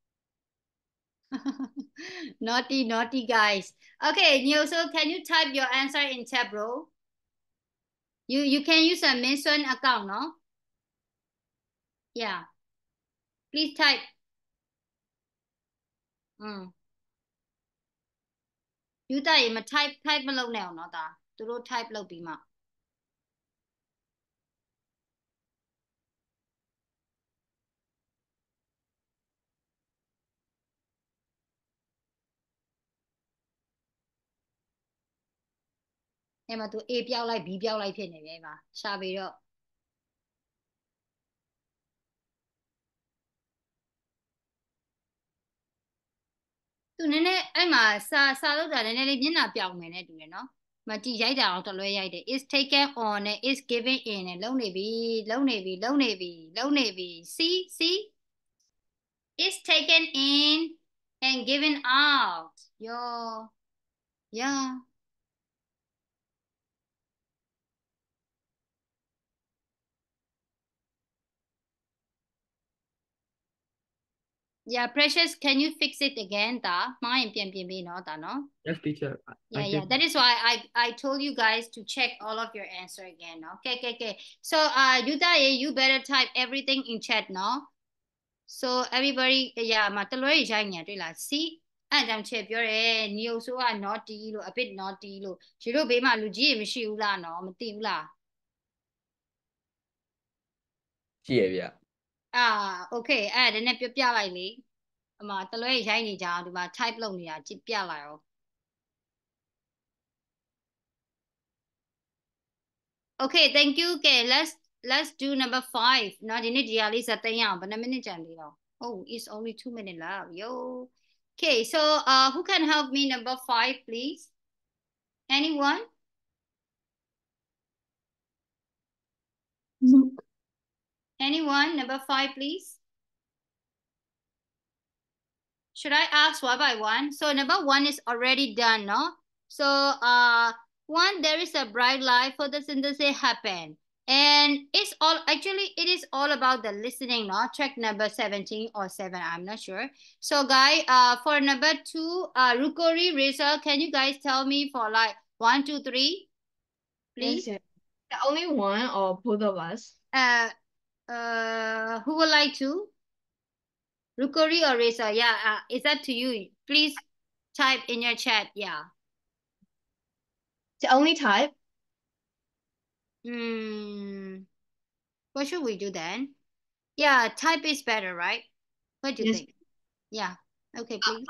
Naughty, naughty guys. Okay, Nyoso, can you type your answer in chat, bro? You you can use a mention account, no? Yeah. Please type. Mm. You type, mà type type မလုပ်နဲ့အောင်နော်ဒါသူတို့ type လုပ်ပြီးမှအဲ့မှာသူ A ပြောက်လိုက် B ပြောက်လိုက်ဖြစ်နေပြီအဲ့မှာရှာပြီးတော့သူနည်းနည်းအဲ့မှာစာစာလုပ်တာနည်းနည်းလေးမျက်နှာပြောင်မယ်နဲ့တူတယ်နော်မကြည့်ရိုက်တာအောင်တလွဲရိုက်တယ် is taken on နဲ့ is given in နဲ့လုံနေပြီလုံနေပြီလုံနေပြီလုံနေပြီ see see is taken in and given out yo yeah Yeah, Precious, can you fix it again, ta? Mine pian pian pian no, ta no? Yes, teacher. I, Yeah, I yeah. can. That is why I I told you guys to check all of your answer again, no? Okay, okay, okay. So, uh, Yuta, you better type everything in chat, no? So everybody, yeah, မတလွဲရိုက်နေတွေ့လား see အဲ့ကြောင့်ချက်ပြောတယ်ညိုဆိုက naughty လို့ a bit naughty လို့ရေတို့ဘေးမှာလူကြီးရေမရှိဘူးလားနော်မသိဘူးလားရှိရဗျအာ okay အဲ့ဒါနည်းနည်းပြပြလိုက်လေအမတလွဲရိုက်နေကြအောင်ဒီမှာ type လုပ်နေတာကြည့်ပြလိုက်အောင် Okay, thank you. Okay, let's let's do number five. နော်ဒီနေ့ဒီဟာလေးစသိမ်းရအောင်ဘယ်နှမိနစ်ကြံသေးတော့ Oh, it's only two minutes left. Yo. Okay, so uh who can help me number five, please? Anyone? Anyone? Number five, please. Should I ask one by one? So number one is already done, no? So uh one, there is a bright light photosynthesis happen. And it's all actually it is all about the listening, no? Check number seventeen or seven, I'm not sure. So guy, uh for number two, uh Rukori, Risa, can you guys tell me for like one, two, three? Please. Yes, yeah. Only one or both of us? Uh uh who would like to? Rukori or Risa? Yeah, uh, it's up to you. Please type in your chat. Yeah. The only type? Hmm. What should we do then? Yeah, type is better, right? What do you Yes. think? Yeah. Okay, please.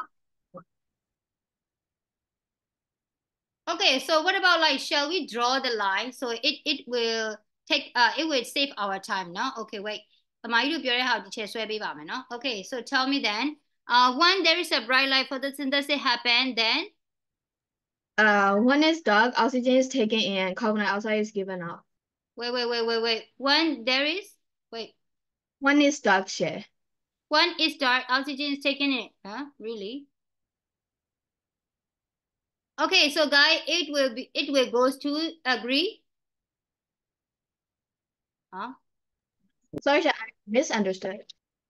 Okay, so what about like, shall we draw the line? So it it will take uh it will save our time, no? Okay, wait. Am I do how to check no? Okay, so tell me then. Uh one, there is a bright light photosynthesis happen, then Uh, one is dark, oxygen is taken in, carbon dioxide is given out. wait, wait, wait, wait, wait. One there is wait. One is dark share. One is dark, oxygen is taken in. Huh? Really? Okay, so guy, it will be it will goes to agree. Huh? Sorry, I misunderstood.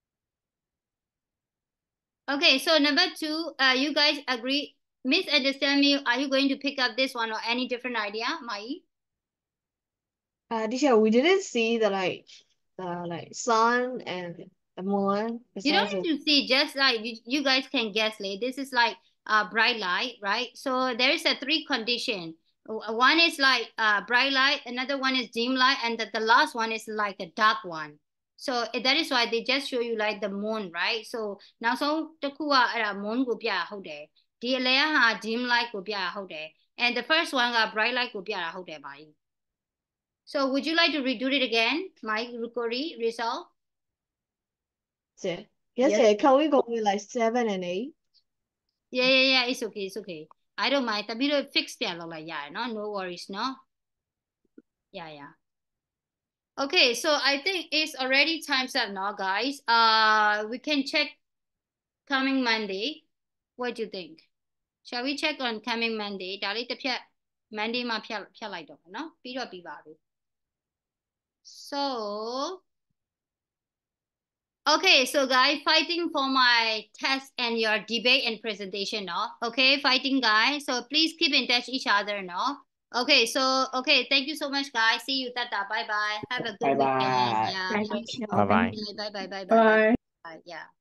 Okay, so number two, uh, you guys agree, misunderstand me. Are you going to pick up this one or any different idea, Mai? Uh, teacher, we didn't see the like, the like sun and the moon. You don't Besides need it. to see, just like you, you guys can guess, like this is like a uh, bright light, right? So there is a three condition. One is like uh, bright light, another one is dim light, and the, the last one is like a dark one. So that is why they just show you like the moon, right? So now so the kuwa era moon ko piyaဟုတ်တယ်ဒီအလဲဟာ dim light ကိုပြရဟုတ်တယ် and the first one က bright light ကိုပြရဟုတ်တယ်ပါ So would you like to redo it again, Mike, Rukori, Rizal? Yes, yes, yes. Can we go with like seven and eight? Yeah, yeah, yeah. It's okay, it's okay. I don't mind. Tapi fix ပြန်လုပ်လိုက်ရတယ်နော် no worries နော် Yeah, yeah. Okay, so I think it's already time's up now, guys. Uh, we can check coming Monday. What do you think? Shall we check on coming Monday? ဒါလေးတစ်ဖြတ် Monday မှာဖြတ်ဖြတ်လိုက်တော့မယ်နော်ပြီးတော့ပြီးပါပြီ So okay, so guys, fighting for my test and your debate and presentation, no? Okay, fighting guys. So please keep in touch each other, no? Okay, so okay, thank you so much, guys. See you, Tata. Bye bye. Have a good Bye weekend. bye. Yeah. Thank you. Bye bye. Bye bye bye bye Bye. bye. Yeah.